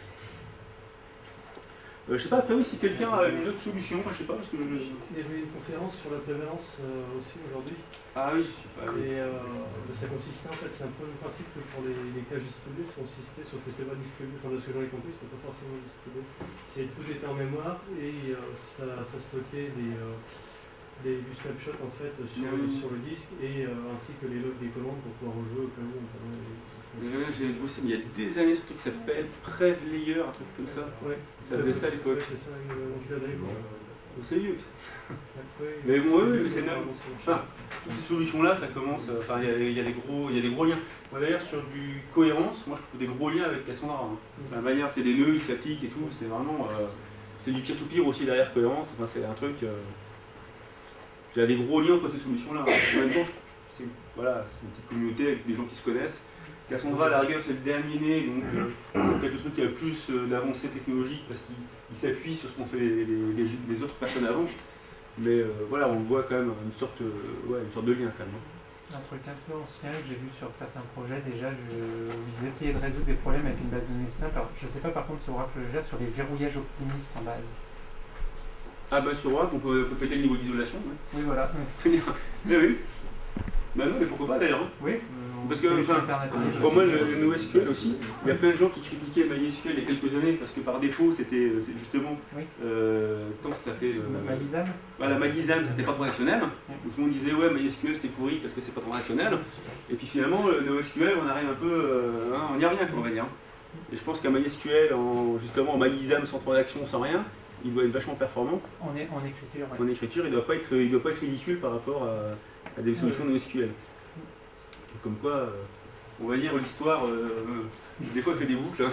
Euh, je sais pas, après oui, si quelqu'un a une autre solution, enfin, je sais pas, parce que je... Il y avait une conférence sur la prévalence euh, aussi aujourd'hui. Ah oui, je sais pas. Oui. Et euh, ça consistait en fait, c'est un peu le principe que pour les, les caches distribuées, ça consistait, sauf que c'était pas distribué, enfin de ce que j'en ai compris, c'était pas forcément distribué. C'est tout était en mémoire et euh, ça, ça stockait des, euh, des, du snapshot en fait sur, mmh. sur le disque et euh, ainsi que les logs des commandes pour pouvoir rejouer au cas où on peut. J'ai bossé il y a des années sur un truc qui s'appelle Prev Layer, un truc comme ça. Ouais. Ça faisait ça à l'époque. Ouais, c'est ça, c'est vieux. Mais bon, oui, mais c'est même. Enfin, toutes ces solutions-là, ça commence. Enfin, il y, y, y a des gros liens. Moi d'ailleurs, sur du cohérence, moi je trouve des gros liens avec Cassandra. Hein. La manière, c'est des nœuds, ils s'appliquent et tout. C'est vraiment. Euh, c'est du peer-to-peer aussi derrière cohérence. Enfin, c'est un truc. Euh, il y a des gros liens entre ces solutions-là. En même temps, c'est voilà, une petite communauté avec des gens qui se connaissent. Cassandra, à la rigueur, c'est le dernier né, donc euh, c'est peut-être le truc qui a le plus euh, d'avancée technologique parce qu'il s'appuie sur ce qu'ont fait les, les, les, les autres personnes avant. Mais euh, voilà, on voit quand même une sorte, euh, ouais, une sorte de lien quand même. Un truc un peu ancien que j'ai vu sur certains projets, déjà, je, ils essayaient de résoudre des problèmes avec une base de données simple. Alors, je ne sais pas par contre si Oracle le gère sur les verrouillages optimistes en base. Ah bah sur Oracle, on peut, on peut péter le niveau d'isolation. Ouais. Oui, voilà. Mais oui. Bah non, mais pourquoi pas d'ailleurs. Oui. Parce que, enfin, pour moi, le, le NoSQL aussi, il y a plein de gens qui critiquaient MySQL il y a quelques années parce que par défaut, c'était justement. Oui. Euh, comment ça s'appelait euh, MyXAM. Voilà, MyXAM, c'était pas transactionnel. Oui. Donc tout le monde disait, ouais, MySQL c'est pourri parce que c'est pas transactionnel. Et puis finalement, le NoSQL, on arrive un peu. Euh, hein, on n'y a rien, on va dire. Et je pense qu'un MySQL, en, justement, en MyXAM sans transaction, sans rien, il doit être vachement performant. En, est, en écriture, ouais. En écriture, il ne doit pas être, il doit pas être ridicule par rapport à, à des solutions oui. NoSQL. Comme quoi, euh, on va dire l'histoire, euh, euh, des fois elle fait des boucles.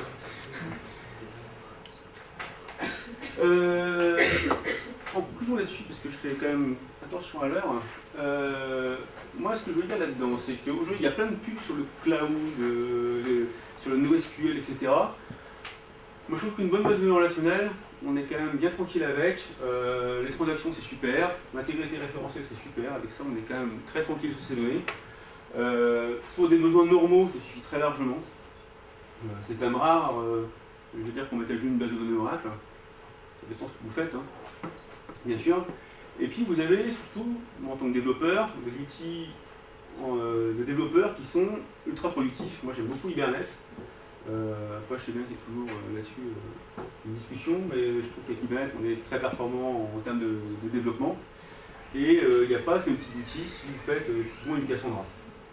Euh, en conclusion là-dessus, parce que je fais quand même attention à l'heure, euh, moi ce que je veux dire là-dedans, c'est qu'aujourd'hui il y a plein de pubs sur le cloud, euh, le, sur le NoSQL, et cetera. Moi je trouve qu'une bonne base de données relationnelle, on est quand même bien tranquille avec. Euh, les transactions c'est super, l'intégrité référentielle c'est super, avec ça on est quand même très tranquille sur ces données. Euh, pour des besoins normaux, ça suffit très largement. Euh, c'est quand même rare, euh, je veux dire qu'on mette à jour une base de données Oracle. Ça dépend ce que vous faites, hein, bien sûr. Et puis vous avez surtout, en tant que développeur, des outils euh, de développeurs qui sont ultra productifs. Moi j'aime beaucoup Hibernate. Euh, après je sais bien qu'il y a toujours euh, là-dessus euh, une discussion, mais je trouve qu'avec Hibernate on est très performant en, en termes de, de développement. Et il euh, n'y a pas ce petit outil si vous faites euh, effectivement une Cassandra.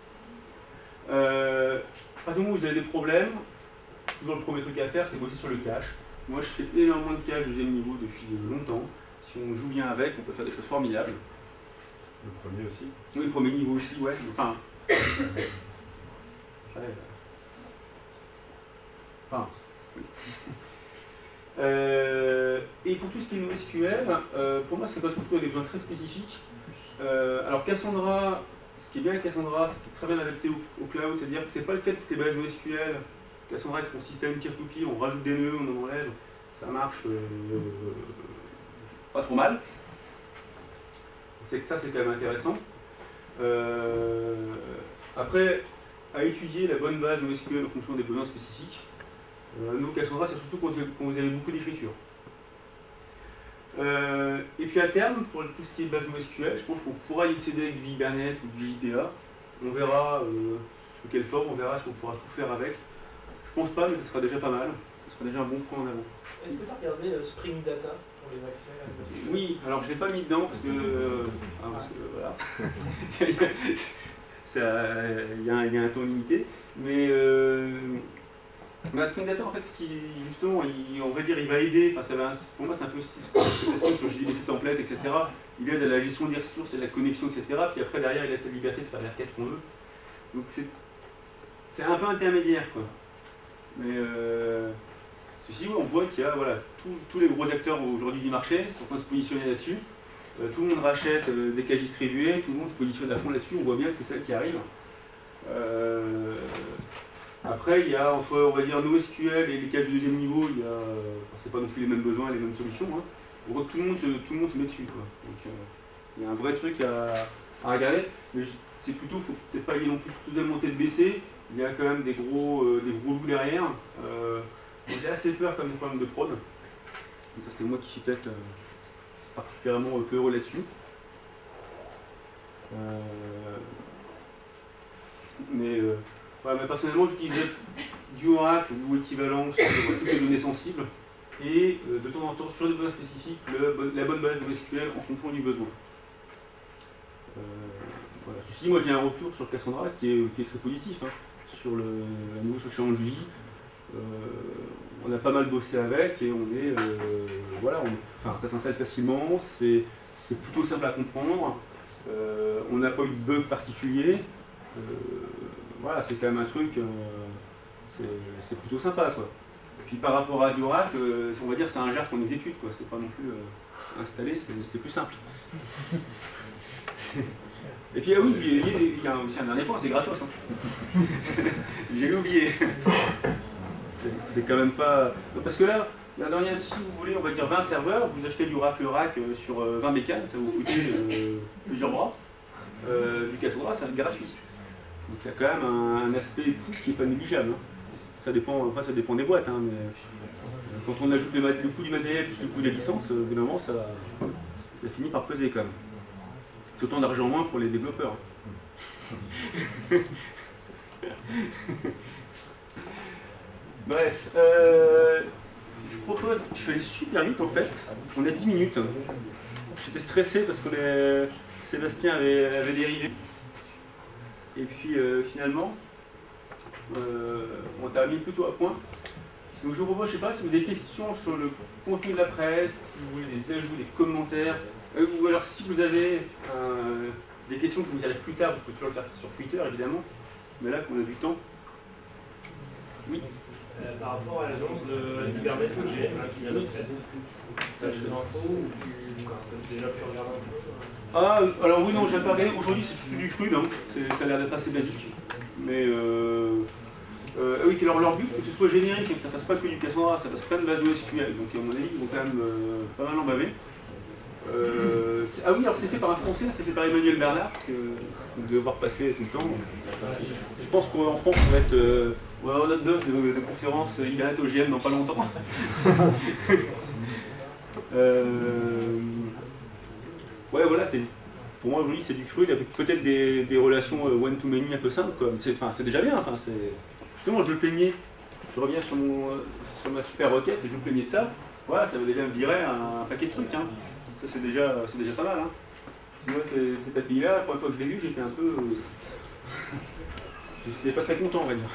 Euh, à partir du moment où vous avez des problèmes, toujours le premier truc à faire, c'est bosser sur le cache. Moi, je fais énormément de cache deuxième niveau depuis longtemps. Si on joue bien avec, on peut faire des choses formidables. Le premier aussi. Oui, le premier niveau aussi, ouais. Enfin. enfin. Oui. Euh, et pour tout ce qui est NoSQL, euh, pour moi, ça passe plutôt à des besoins très spécifiques. Euh, alors, Cassandra. Ce qui est bien avec Cassandra, c'est très bien adapté au, au cloud, c'est-à-dire que ce n'est pas le cas de toutes les bases NoSQL. Cassandra avec son système peer-to-peer, on rajoute des nœuds, on en enlève, ça marche euh, euh, pas trop mal. C'est que ça, c'est quand même intéressant. Euh, après, à étudier la bonne base NoSQL en fonction des besoins spécifiques. Euh, nous, Cassandra, c'est surtout quand, quand vous avez beaucoup d'écriture. Euh, et puis à terme, pour tout ce qui est base NoSQL, je pense qu'on pourra y accéder avec du Hibernate ou du J P A. On verra euh, sous quelle forme, on verra si on pourra tout faire avec. Je pense pas, mais ce sera déjà pas mal. Ce sera déjà un bon point en avant. Est-ce que tu as regardé euh, Spring Data pour les accès à NoSQL? Oui, alors je ne l'ai pas mis dedans parce que, euh, ah, parce que voilà. Il y, y a un temps limité. Mais euh, bah, Spring Data, en fait, ce qui, justement, il, on va dire, il va aider. Enfin, ça va, pour moi, c'est un peu ce que sur J D B C template, et cetera. Il aide à la gestion des ressources et de la connexion, et cetera. Puis après, derrière, il laisse la liberté de faire les requêtes qu'on veut. Donc c'est un peu intermédiaire, quoi. Mais euh, ceci, oui, on voit qu'il y a voilà, tous les gros acteurs aujourd'hui du marché sont en train de se positionner là-dessus. Euh, tout le monde rachète euh, des caches distribuées, tout le monde se positionne à fond là-dessus. On voit bien que c'est ça qui arrive. Euh, après, il y a entre, on va dire, NoSQL et les caches de deuxième niveau, il y a, enfin, c'est pas non plus les mêmes besoins, les mêmes solutions. Hein. On voit que tout le monde se, tout le monde se met dessus, quoi. Donc, euh, il y a un vrai truc à, à regarder. Mais c'est plutôt, faut peut-être pas y aller non plus tout démonter de B C. Il y a quand même des gros, euh, des gros loups derrière. Euh, J'ai assez peur comme des problèmes de prod. Donc ça, c'est moi qui suis peut-être euh, particulièrement peu heureux là-dessus. Euh, mais, euh, ouais, mais personnellement, j'utilisais du Oracle ou équivalent sur toutes les données sensibles. Et euh, de temps en temps, sur des besoins spécifiques, le, la bonne base de S Q L en fonction du besoin. Euh, voilà. Ici, moi j'ai un retour sur Cassandra qui est, qui est très positif. Hein. Sur le à nouveau sur Changi, euh, on a pas mal bossé avec et on est euh, voilà, on, enfin ça s'installe facilement, c'est plutôt simple à comprendre, euh, on n'a pas eu de bug particulier, euh, voilà, c'est quand même un truc, euh, c'est plutôt sympa, quoi. Et puis par rapport à du Oracle, euh, on va dire c'est un jar qu'on exécute, quoi, c'est pas non plus euh, installé, c'est plus simple. Et puis ah oui, il y a aussi un dernier point, c'est gratos. Hein. J'ai oublié. C'est quand même pas... Parce que là, la dernière, si vous voulez, on va dire vingt serveurs, vous achetez du Oracle Rack sur vingt mécanes, ça vous coûte euh, plusieurs bras. Euh, du Cassandra, ça va être gratuit. Donc il y a quand même un, un aspect coût qui n'est pas négligeable. Hein. Ça dépend, enfin, ça dépend des boîtes, hein, mais quand on ajoute le, le coût du matériel plus le coût des licences, au bout d'un moment, ça, ça finit par peser quand même. C'est autant d'argent en moins pour les développeurs. Bref, euh, je propose, je suis allé super vite en fait, on a dix minutes. J'étais stressé parce que les, Sébastien avait, avait dérivé. Et puis euh, finalement, euh, on termine plutôt à point. Donc je vous propose, je ne sais pas si vous avez des questions sur le contenu de la presse, si vous voulez des ajouts, des commentaires. Ou alors si vous avez euh, des questions qui vous arrivent plus tard, vous pouvez toujours le faire sur Twitter évidemment, mais là qu'on a du temps. Oui. Euh, par rapport à l'annonce de Hibernate O G M qui vient d'être faite, ça a des infos ou tu as déjà pu regarder un peu? Ah, alors oui, non, j'ai pas regardé. Aujourd'hui c'est plus du crude, hein. Ça a l'air d'être assez basique. Mais euh, euh, oui, alors leur but c'est que ce soit générique et que ça fasse pas que du Cassandra, ça fasse plein de bases de S Q L. Donc à mon avis, ils vont quand même euh, pas mal en baver. Euh, ah oui, alors c'est fait par un Français, c'est fait par Emmanuel Bernard, que vous devez voir passer tout le temps. Je pense qu'en France, on va être euh, on va avoir notre dose de, de conférence Hibernate O G M dans pas longtemps. euh, ouais, voilà, c'est pour moi aujourd'hui c'est du crude avec peut-être des, des relations one-to-many un peu simples. C'est déjà bien, enfin, justement je me plaignais, je reviens sur, mon, sur ma super requête et je me plaignais de ça. Voilà, ça va déjà me virer un, un paquet de trucs. Hein. Ça c'est déjà, déjà pas mal. Hein. Moi cette A P I-là, la première fois que je l'ai vu, j'étais un peu... Euh... j'étais pas très content, on va dire.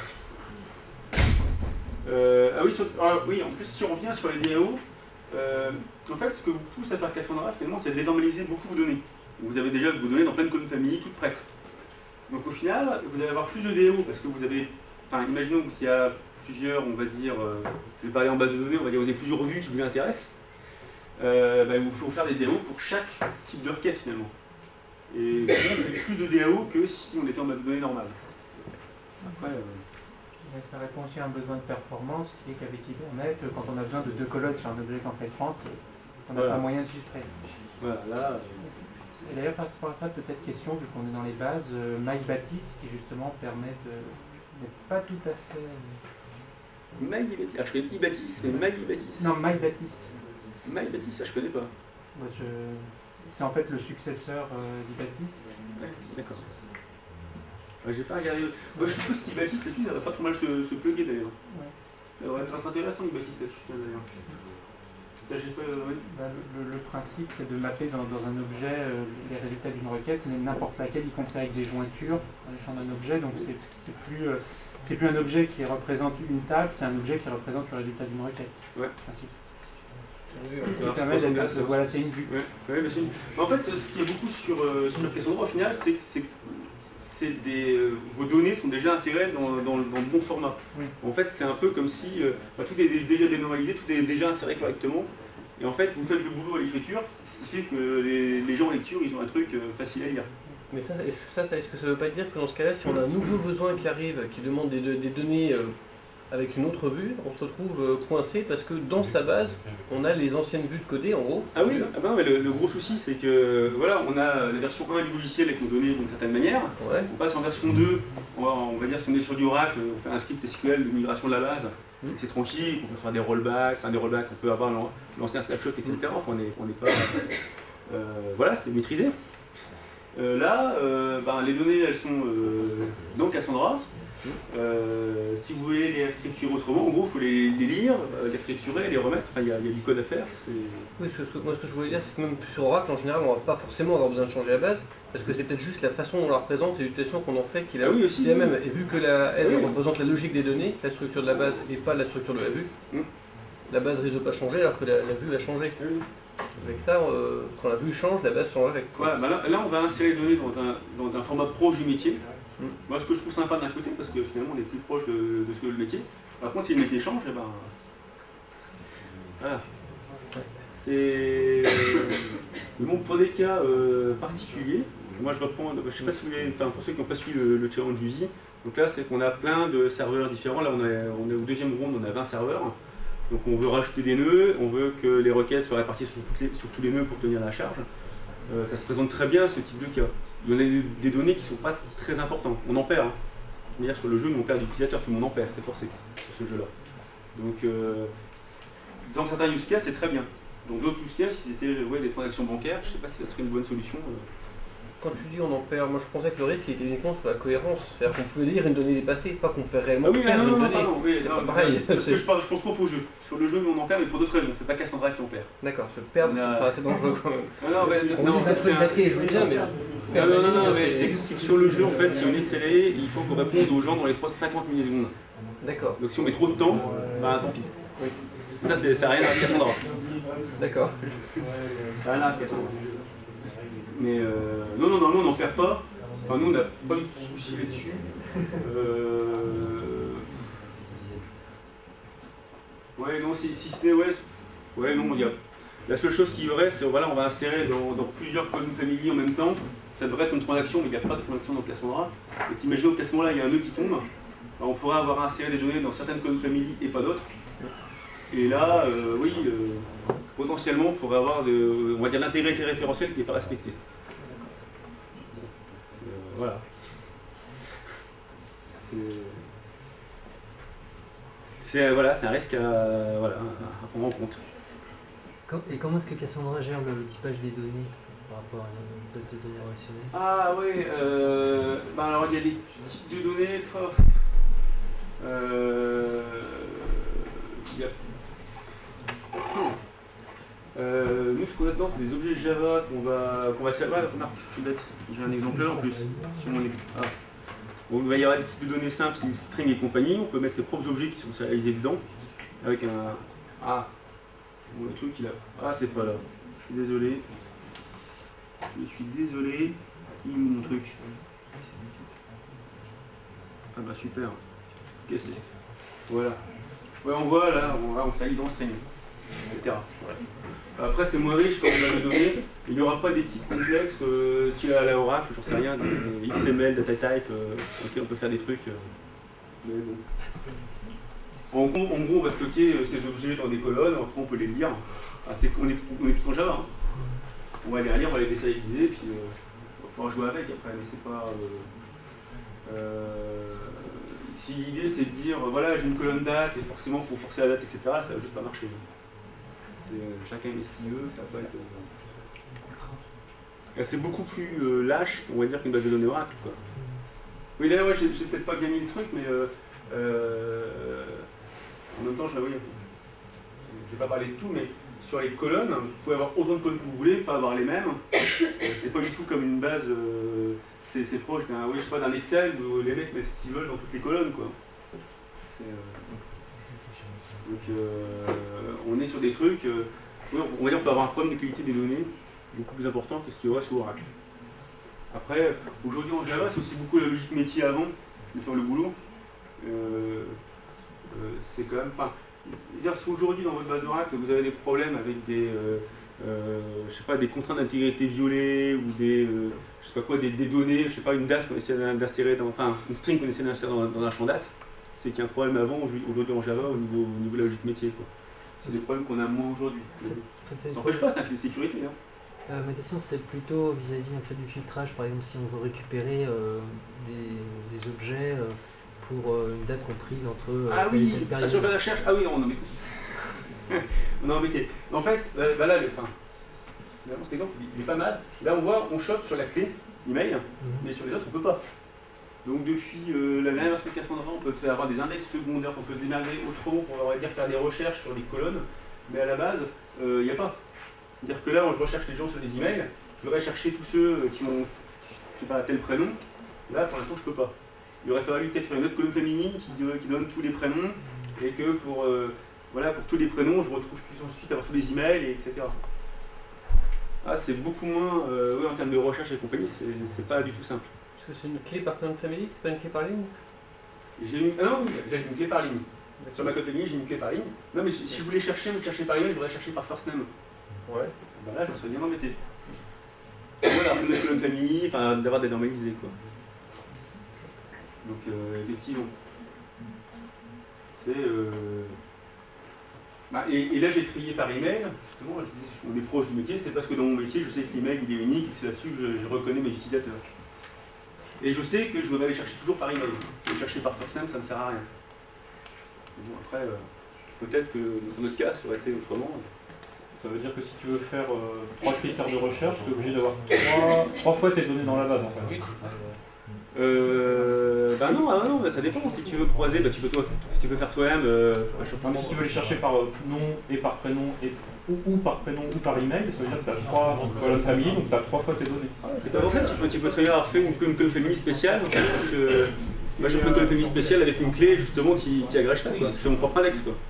Euh, ah oui, sur, ah oui, en plus si on revient sur les D A O, euh, en fait ce que vous pousse à faire Cassandra finalement c'est de dénormaliser beaucoup vos données. Vous avez déjà vos données dans plein de colonnes familles, toutes prêtes. Donc au final, vous allez avoir plus de D A O parce que vous avez... Enfin, imaginons qu'il y a plusieurs, on va dire, euh, je vais parler en base de données, on va dire vous avez plusieurs revues qui vous intéressent. Euh, bah, il vous faut faire des D A O pour chaque type de requête finalement. Et on fait plus de D A O que si on était en base de données normale. Après, euh... Mais ça répond aussi à un besoin de performance qui est qu'avec Hibernate, quand on a besoin de deux colonnes sur un objet qui en fait trente, on n'a voilà. pas moyen de chiffrer. Voilà, là, et d'ailleurs, par rapport à ça, peut-être question, vu qu'on est dans les bases, euh, MyBatis qui justement permet de n'être pas tout à fait. MyIBatis. Ah, je connais Ibatis, mais MyIBatis. Non, MyBatis. MyIBatis, ça je connais pas. Moi, je... C'est en fait le successeur euh, d'Ibatis. Ouais, d'accord. Ouais, j'ai pas regardé. Moi je suppose qu'Ibatis là-dessus, ça devrait pas trop mal se, se plugger d'ailleurs. Ouais. Ça devrait être intéressant Ibatis là-dessus d'ailleurs. Là, j'ai pas, ouais. Bah, le, le principe, c'est de mapper dans, dans un objet euh, les résultats d'une requête, mais n'importe laquelle, y compris avec des jointures dans le champ d'un objet. Donc c'est c'est plus, euh, c'est plus un objet qui représente une table, c'est un objet qui représente le résultat d'une requête. Ouais. Principe. Oui, Ce qui permet d'être, voilà, c'est une vue. Ouais, ouais, mais c'est une... En fait, ce qu'il y a beaucoup sur, euh, sur Cassandra, au final, c'est que c'est des, euh, vos données sont déjà insérées dans, dans, dans le bon format. Oui. En fait, c'est un peu comme si euh, bah, tout est déjà dénormalisé, tout est déjà inséré correctement. Et en fait, vous faites le boulot à l'écriture, ce qui fait que les, les gens en lecture, ils ont un truc euh, facile à lire. Mais ça, est-ce que ça, ça, est-ce que ça veut pas dire que dans ce cas-là, si on a un nouveau besoin qui arrive, qui demande des, des données euh, avec une autre vue, on se retrouve euh, coincé parce que dans sa base, on a les anciennes vues de codées en gros. Ah oui, ah ben, mais le, le gros souci c'est que voilà, on a la version un du logiciel avec nos données d'une certaine manière. Ouais. On passe en version deux, on va, on va dire si on est sur du Oracle, on fait un script S Q L de migration de la base. Mmh. C'est tranquille, on peut faire des rollbacks, enfin des rollbacks, on peut avoir l'ancien snapshot, et cetera. Enfin, on n'est pas. Euh, voilà, c'est maîtrisé. Euh, là, euh, ben, les données elles sont euh, dans Cassandra. Euh, si vous voulez les réécrire autrement, en gros, il faut les, les lire, euh, les réécriturer, les remettre. Enfin, il y, y a du code à faire. Oui, ce que, moi, ce que je voulais dire, c'est que même sur Oracle, en général, on va pas forcément avoir besoin de changer la base, parce que c'est peut-être juste la façon dont on la représente et l'utilisation qu'on en fait qui est la, ah oui, aussi, qui est la même. Et vu que la elle oui. représente la logique des données, la structure de la base et pas la structure de la vue, mmh. la base risque de pas changer alors que la, la vue va changer. Oui. Avec ça, euh, quand la vue change, la base change avec. Ouais, bah là, là, on va insérer les données dans un, dans un format proche du métier. Mmh. Moi, ce que je trouve sympa d'un côté, parce que finalement, on est plus proche de, de ce que le métier. Par contre, si le métier change, eh ben. Voilà. C'est. Mais bon, pour des cas euh, particuliers, moi je reprends. Je sais pas si vous avez. Enfin, pour ceux qui n'ont pas suivi le, le challenge U Z I, donc là, c'est qu'on a plein de serveurs différents. Là, on est, on est au deuxième round, on a vingt serveurs. Donc, on veut rajouter des nœuds, on veut que les requêtes soient réparties sur, toutes les, sur tous les nœuds pour tenir la charge. Euh, ça se présente très bien ce type de cas. Il y en a des, des données qui ne sont pas très importantes. On en perd. Hein. D'ailleurs, sur le jeu, nous on perd d'utilisateurs, tout le monde en perd, c'est forcé sur ce jeu-là. Donc, euh, dans certains use cases, c'est très bien. Donc, d'autres use cases, si c'était ouais, des transactions bancaires, je ne sais pas si ça serait une bonne solution. Euh. Quand tu dis on en perd, moi je pensais que le risque était uniquement sur la cohérence. C'est-à-dire qu'on pouvait lire une donnée dépassée, pas qu'on fait réellement ah oui, perdre non, non, une non, donnée. Non, oui, c'est non, pas pareil. Parce que je, parle, je pense trop au jeu. Sur le jeu, nous on en perd, mais pour d'autres raisons. C'est pas Cassandra qui en perd. D'accord, se perdre, c'est pas assez dangereux quand même. Ah non, mais, on non, dit ça fait dater, je veux bien, mais. Non, non, non, non mais c'est que sur le jeu, en fait, si on est scellé, il faut qu'on réponde aux gens dans les trois cent cinquante millisecondes. D'accord. Donc si on met trop de temps, bah tant pis. Oui. Ça, ça n'a rien à Cassandra. D'accord. Ça n'a rien à Cassandra. Mais euh, non, non, non, nous on n'en perd pas. Enfin, nous on n'a pas eu de soucis là-dessus. Euh... Ouais, non, si, si c'était ouais, ouais, non, il y a. La seule chose qu'il y aurait, c'est voilà, on va insérer dans, dans plusieurs colonnes family en même temps. Ça devrait être une transaction, mais il n'y a pas de transaction dans Cassandra. Et t'imagines au Cassandra, là, il y a un nœud qui tombe. Alors, on pourrait avoir inséré des données dans certaines colonnes family et pas d'autres. Et là, euh, oui, euh, potentiellement, on pourrait avoir de, on va dire l'intégrité référentielle qui n'est pas respectée. Euh, voilà. C'est voilà, c'est un risque à, voilà, à prendre en compte. Et comment est-ce que Cassandra gère le typage des données par rapport à une base de données relationnelle? Ah oui, euh, ben alors il y a des types de données. Euh, il y a, euh, nous ce qu'on a dedans c'est des objets Java qu'on va qu'on va servir. Ah, je suis bête, j'ai un exemple là en plus. Sur mon ah. Bon, il va y avoir des types de données simples, string et compagnie. On peut mettre ses propres objets qui sont sérialisés dedans avec un ah. Bon, le truc il a. Ah c'est pas là. Je suis désolé. Je suis désolé. Il est où mon truc? Ah bah super. Cassé. Voilà. Ouais on voit là, on va on sérialise en string. et cetera. Ouais. Après c'est moins riche comme on l'a donné. Il n'y aura pas des types complexes euh, style à la Oracle, j'en sais rien, des X M L, data type, euh, ok on peut faire des trucs. Euh, mais bon. En gros, en gros, on va stocker euh, ces objets dans des colonnes, après on peut les lire. Ah, est, on, est, on est tout en Java. Hein. On va les relire, on va les désérialiser, puis euh, on va pouvoir jouer avec après, mais c'est pas. Euh, euh, si l'idée c'est de dire, voilà, j'ai une colonne date et forcément il faut forcer la date, et cetera, ça va juste pas marcher. C'est, euh, chacun met ce qu'il veut, ça va pas être... Euh... C'est beaucoup plus euh, lâche, on va dire, qu'une base de données Oracle, quoi. Oui, d'ailleurs, ouais, j'ai peut-être pas gagné le truc, mais euh, euh, en même temps, je oui, je vais pas parler de tout, mais sur les colonnes, vous pouvez avoir autant de colonnes que vous voulez, pas avoir les mêmes. Euh, c'est pas du tout comme une base, euh, c'est proche d'un oui, je sais pas, d'un Excel où les mecs mettent ce qu'ils veulent dans toutes les colonnes, quoi. Euh, donc, euh, on est sur des trucs, euh, oui, on va dire qu'on peut avoir un problème de qualité des données beaucoup plus important que ce qu'il y aura sur Oracle. Après, aujourd'hui en Java, c'est aussi beaucoup la logique métier avant de faire le boulot. Euh, euh, c'est quand même, enfin, dire si aujourd'hui dans votre base Oracle vous avez des problèmes avec des, euh, euh, je sais pas, des contraintes d'intégrité violées ou des, euh, je sais pas quoi, des, des données, je sais pas, une date qu'on essaie d'insérer, dans, enfin, une string qu'on essaie d'insérer dans, dans un champ date, c'est qu'il y a un problème avant aujourd'hui en Java au niveau, au niveau de la logique métier, quoi. C'est des problèmes qu'on a moins aujourd'hui. Ça n'empêche pas, c'est un fil de sécurité. Hein. Euh, ma question c'était plutôt vis-à-vis en fait, du filtrage, par exemple si on veut récupérer euh, des, des objets euh, pour euh, une date comprise entre euh, ah telle oui, et telle période. sur la recherche, ah oui, on en embêté. on a embêté. En fait, bah là, enfin, cet exemple, il est pas mal. Là, on voit, on chope sur la clé email, mm-hmm. mais sur les autres, on peut pas. Donc depuis euh, la dernière version de Cassandra, on peut faire avoir des index secondaires, on peut démarrer autrement pour on va dire, faire des recherches sur les colonnes, mais à la base, il euh, n'y a pas. C'est-à-dire que là, quand je recherche les gens sur des emails, je voudrais chercher tous ceux qui ont, je sais pas, tel prénom. Là, pour l'instant, je peux pas. Il aurait fallu peut-être faire une autre colonne féminine qui, qui donne tous les prénoms, et que pour, euh, voilà, pour tous les prénoms, je retrouve je puisse ensuite avoir tous les emails, et etc. Ah, c'est beaucoup moins, euh, ouais, en termes de recherche et compagnie, c'est pas du tout simple. Parce que c'est une clé par prénom de famille, c'est pas une clé par ligne? J'ai une... Ah non, j'ai une clé par ligne. Sur ma colonne féminine, j'ai une clé par ligne. Non, mais si je voulais chercher, me chercher par email, je voudrais chercher par first name. Ouais. Ben là, je me serais bien embêté. Voilà, une colonne famille, enfin, d'avoir des normalisés, quoi. Donc, euh, effectivement. C'est... Euh... Bah, et, et là, j'ai trié par email. Justement, je disais, on est proche du métier, c'est parce que dans mon métier, je sais que l'email, il est unique, et c'est là-dessus que je, je reconnais mes utilisateurs. Et je sais que je dois aller chercher toujours par email. Et chercher par first name, ça ne sert à rien. Mais bon, après, euh, peut-être que dans notre cas, ça aurait été autrement. Ça veut dire que si tu veux faire euh, trois critères de recherche, tu es obligé d'avoir trois, trois fois tes données dans la base en fait. Euh, bah non, ah non, bah ça dépend. Si tu veux croiser, bah tu peux, toi, tu peux faire toi-même. Euh, mais si tu veux les chercher par euh, nom et par prénom, et, ou, ou par prénom ou par email, ça veut dire que tu as trois colonnes famille, donc tu as trois fois tes données. Et pour ça, tu peux, tu peux très bien avoir fait une, une colonne famille spéciale. Donc, euh, moi je fais une colonne famille spéciale avec une clé justement qui, qui agrège ça. C'est mon propre index, quoi.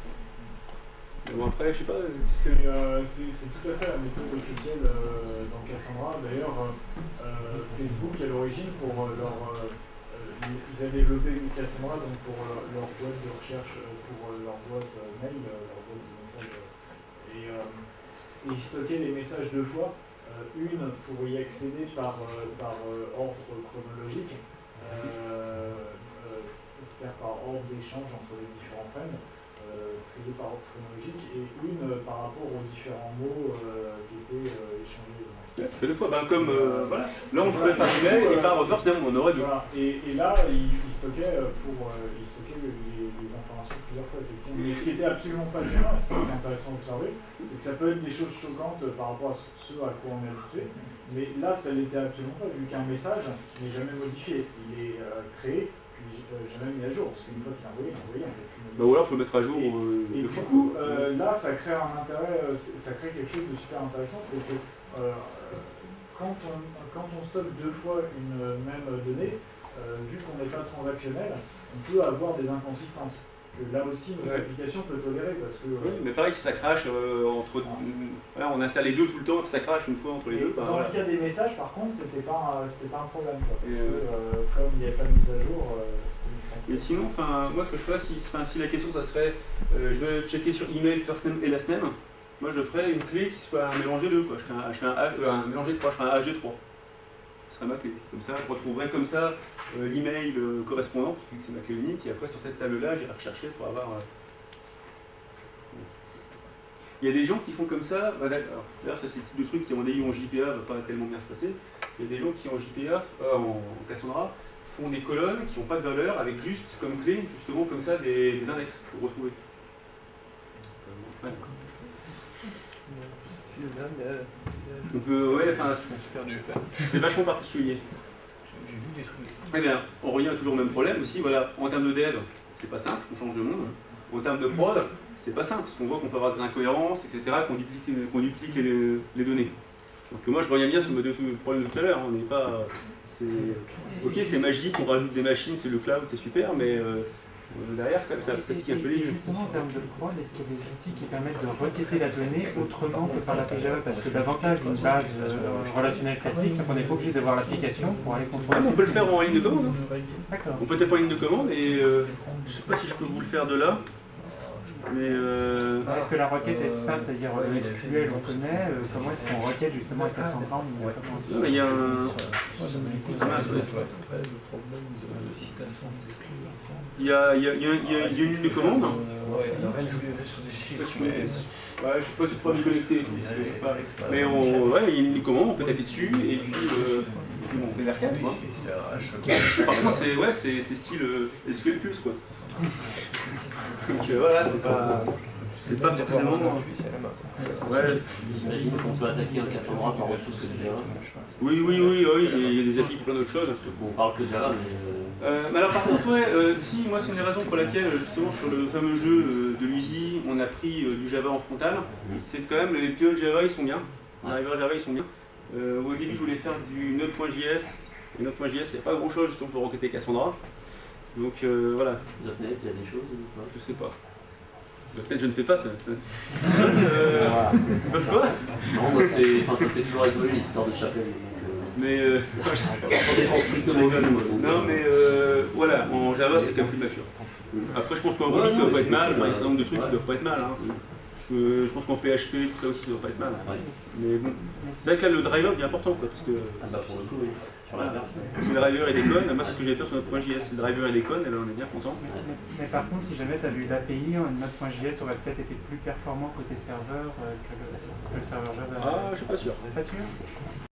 Bon après, je sais pas. C'est euh, tout à fait la méthode officielle euh, dans Cassandra. D'ailleurs, euh, Facebook à l'origine, pour euh, leur, euh, ils avaient développé Cassandra donc pour leur, leur boîte de recherche, pour leur boîte mail, leur boîte de messages. Et, euh, et ils stockaient les messages deux fois. Euh, une pour y accéder par, euh, par euh, ordre chronologique, euh, euh, c'est-à-dire par ordre d'échange entre les différents frames. Euh, trié par ordre chronologique et une euh, par rapport aux différents mots euh, qui étaient euh, échangés. Ouais, c'est deux fois, ben, comme euh, voilà. Là on le ferait par email et par first name, on aurait deux. Voilà. Et, et là, il, il stockait pour euh, il stockait les, les informations plusieurs fois effectivement. Mais ce qui était absolument pas gênant, c'est intéressant d'observer, c'est que ça peut être des choses choquantes par rapport à ce à quoi on est habitué. Mais là, ça l'était absolument pas, vu qu'un message n'est jamais modifié. Il est euh, créé. J'ai jamais mis à jour, parce qu'une fois qu'il est envoyé, il est envoyé, on peut plus bah voilà, il faut le mettre à jour. Et, euh, et du fois. coup, euh, là, ça crée un intérêt, ça crée quelque chose de super intéressant, c'est que euh, quand, on, quand on stocke deux fois une même donnée, euh, vu qu'on n'est pas transactionnel, on peut avoir des inconsistances. Que là aussi, notre ouais. application peut tolérer, parce que... Oui, mais pareil, si ça crache euh, entre... Voilà, on installe les deux tout le temps, ça crache une fois entre les et deux. Bah, dans voilà. le cas des messages, par contre, c'était pas, c'était pas un problème, quoi, parce et que euh, comme il n'y avait pas de mise à jour, euh, et sinon, moi ce que je ferais, si, si la question ça serait euh, je veux checker sur email, first name et last name, moi je ferais une clé qui soit un mélange des deux, quoi. Je fais un, je fais un, euh, un mélange des trois, je fais un H G trois. Ce serait ma clé. Comme ça, je retrouverais comme ça euh, l'email euh, correspondant, vu que c'est ma clé unique, et après sur cette table-là, j'irai rechercher pour avoir. Euh... Il y a des gens qui font comme ça, bah, d'ailleurs ça c'est le type de truc qui à mon avis en J P A va pas tellement bien se passer. Il y a des gens qui en J P A, euh, en, en Cassandra, font des colonnes qui n'ont pas de valeur avec juste comme clé, justement comme ça, des, des index pour retrouver. Ouais. Donc, euh, ouais, enfin, c'est vachement particulier. Eh bien, on revient toujours au même problème aussi. Voilà, en termes de dev, c'est pas simple, on change de monde. En termes de prod, c'est pas simple, parce qu'on voit qu'on peut avoir des incohérences, et cetera, qu'on duplique, qu'on duplique les, les données. Donc moi, je reviens bien sur le problème de tout à l'heure. On n'est pas. Ok, c'est magique, on rajoute des machines, c'est le cloud, c'est super, mais euh, derrière, quand même, ça, ça pique un peu les yeux. Justement, en termes de prod, est-ce qu'il y a des outils qui permettent de requêter la donnée autrement que par l'A P I Java? Parce que l'avantage d'une base euh, relationnelle classique, c'est qu'on n'est pas obligé d'avoir l'application pour aller contrôler. Ah, on peut le faire en ligne de commande. Hein. D'accord. On peut taper en ligne de commande et euh, je sais pas si je peux vous le faire de là. Mais euh... Est-ce que la requête est simple, c'est-à-dire le S Q L on connaît, euh, comment est-ce qu'on requête justement avec Cassandra? Non, mais il y a un... Il y a, il y a, il y a, il y a une ligne de commande. Ouais, je sais pas si tu pourras me connecter. Mais on, ouais, il y a une ligne de commande, on peut taper dessus et puis, euh, et puis on fait l'arcade. Par contre, c'est ouais, c'est style euh, S Q L plus quoi. Donc euh, voilà, c'est pas, c'est pas forcément. Ouais. J'imagine qu'on peut attaquer un Cassandra par autre chose que du Java. Oui, oui, oui, oui, il y a des applis pour plein d'autres choses. On parle que de Java, mais. Euh, mais alors par contre, ouais, euh, si, moi c'est une des raisons pour laquelle, justement, sur le fameux jeu euh, de l'U S I, on a pris euh, du Java en frontal, mmh. c'est quand même, les pilotes Java, ils sont bien, les drivers Java, ils sont bien. Euh, au début, je voulais faire du Node.js, et Node.js, il n'y a pas grand-chose, justement, pour requêter Cassandra. Donc euh, voilà. .NET, il y a des choses ou pas? Je sais pas. .NET, je ne fais pas ça. ça... euh... Tu penses quoi? Non, moi, c'est... Enfin, ça fait toujours rigoler l'histoire de Chapelle. Mais euh... non mais euh, voilà, en Java c'est quand même plus mature. Après je pense qu'en Ruby ça doit pas être mal, enfin, il y a un certain nombre de trucs qui doivent pas être mal. Hein. Je, je pense qu'en P H P tout ça aussi ça doit pas être mal. Mais bon, c'est vrai que là le driver est important quoi, parce que ah bah pour le coup, oui. Voilà. Si le driver est déconne, moi c'est ce que j'ai fait sur Node.js, si le driver est déconne, alors on est bien content. Mais, mais, mais par contre, si jamais tu as vu l'A P I, Node.js aurait peut-être été plus performant côté serveur euh, que le serveur Java. Ah, je suis pas sûr. Pas sûr?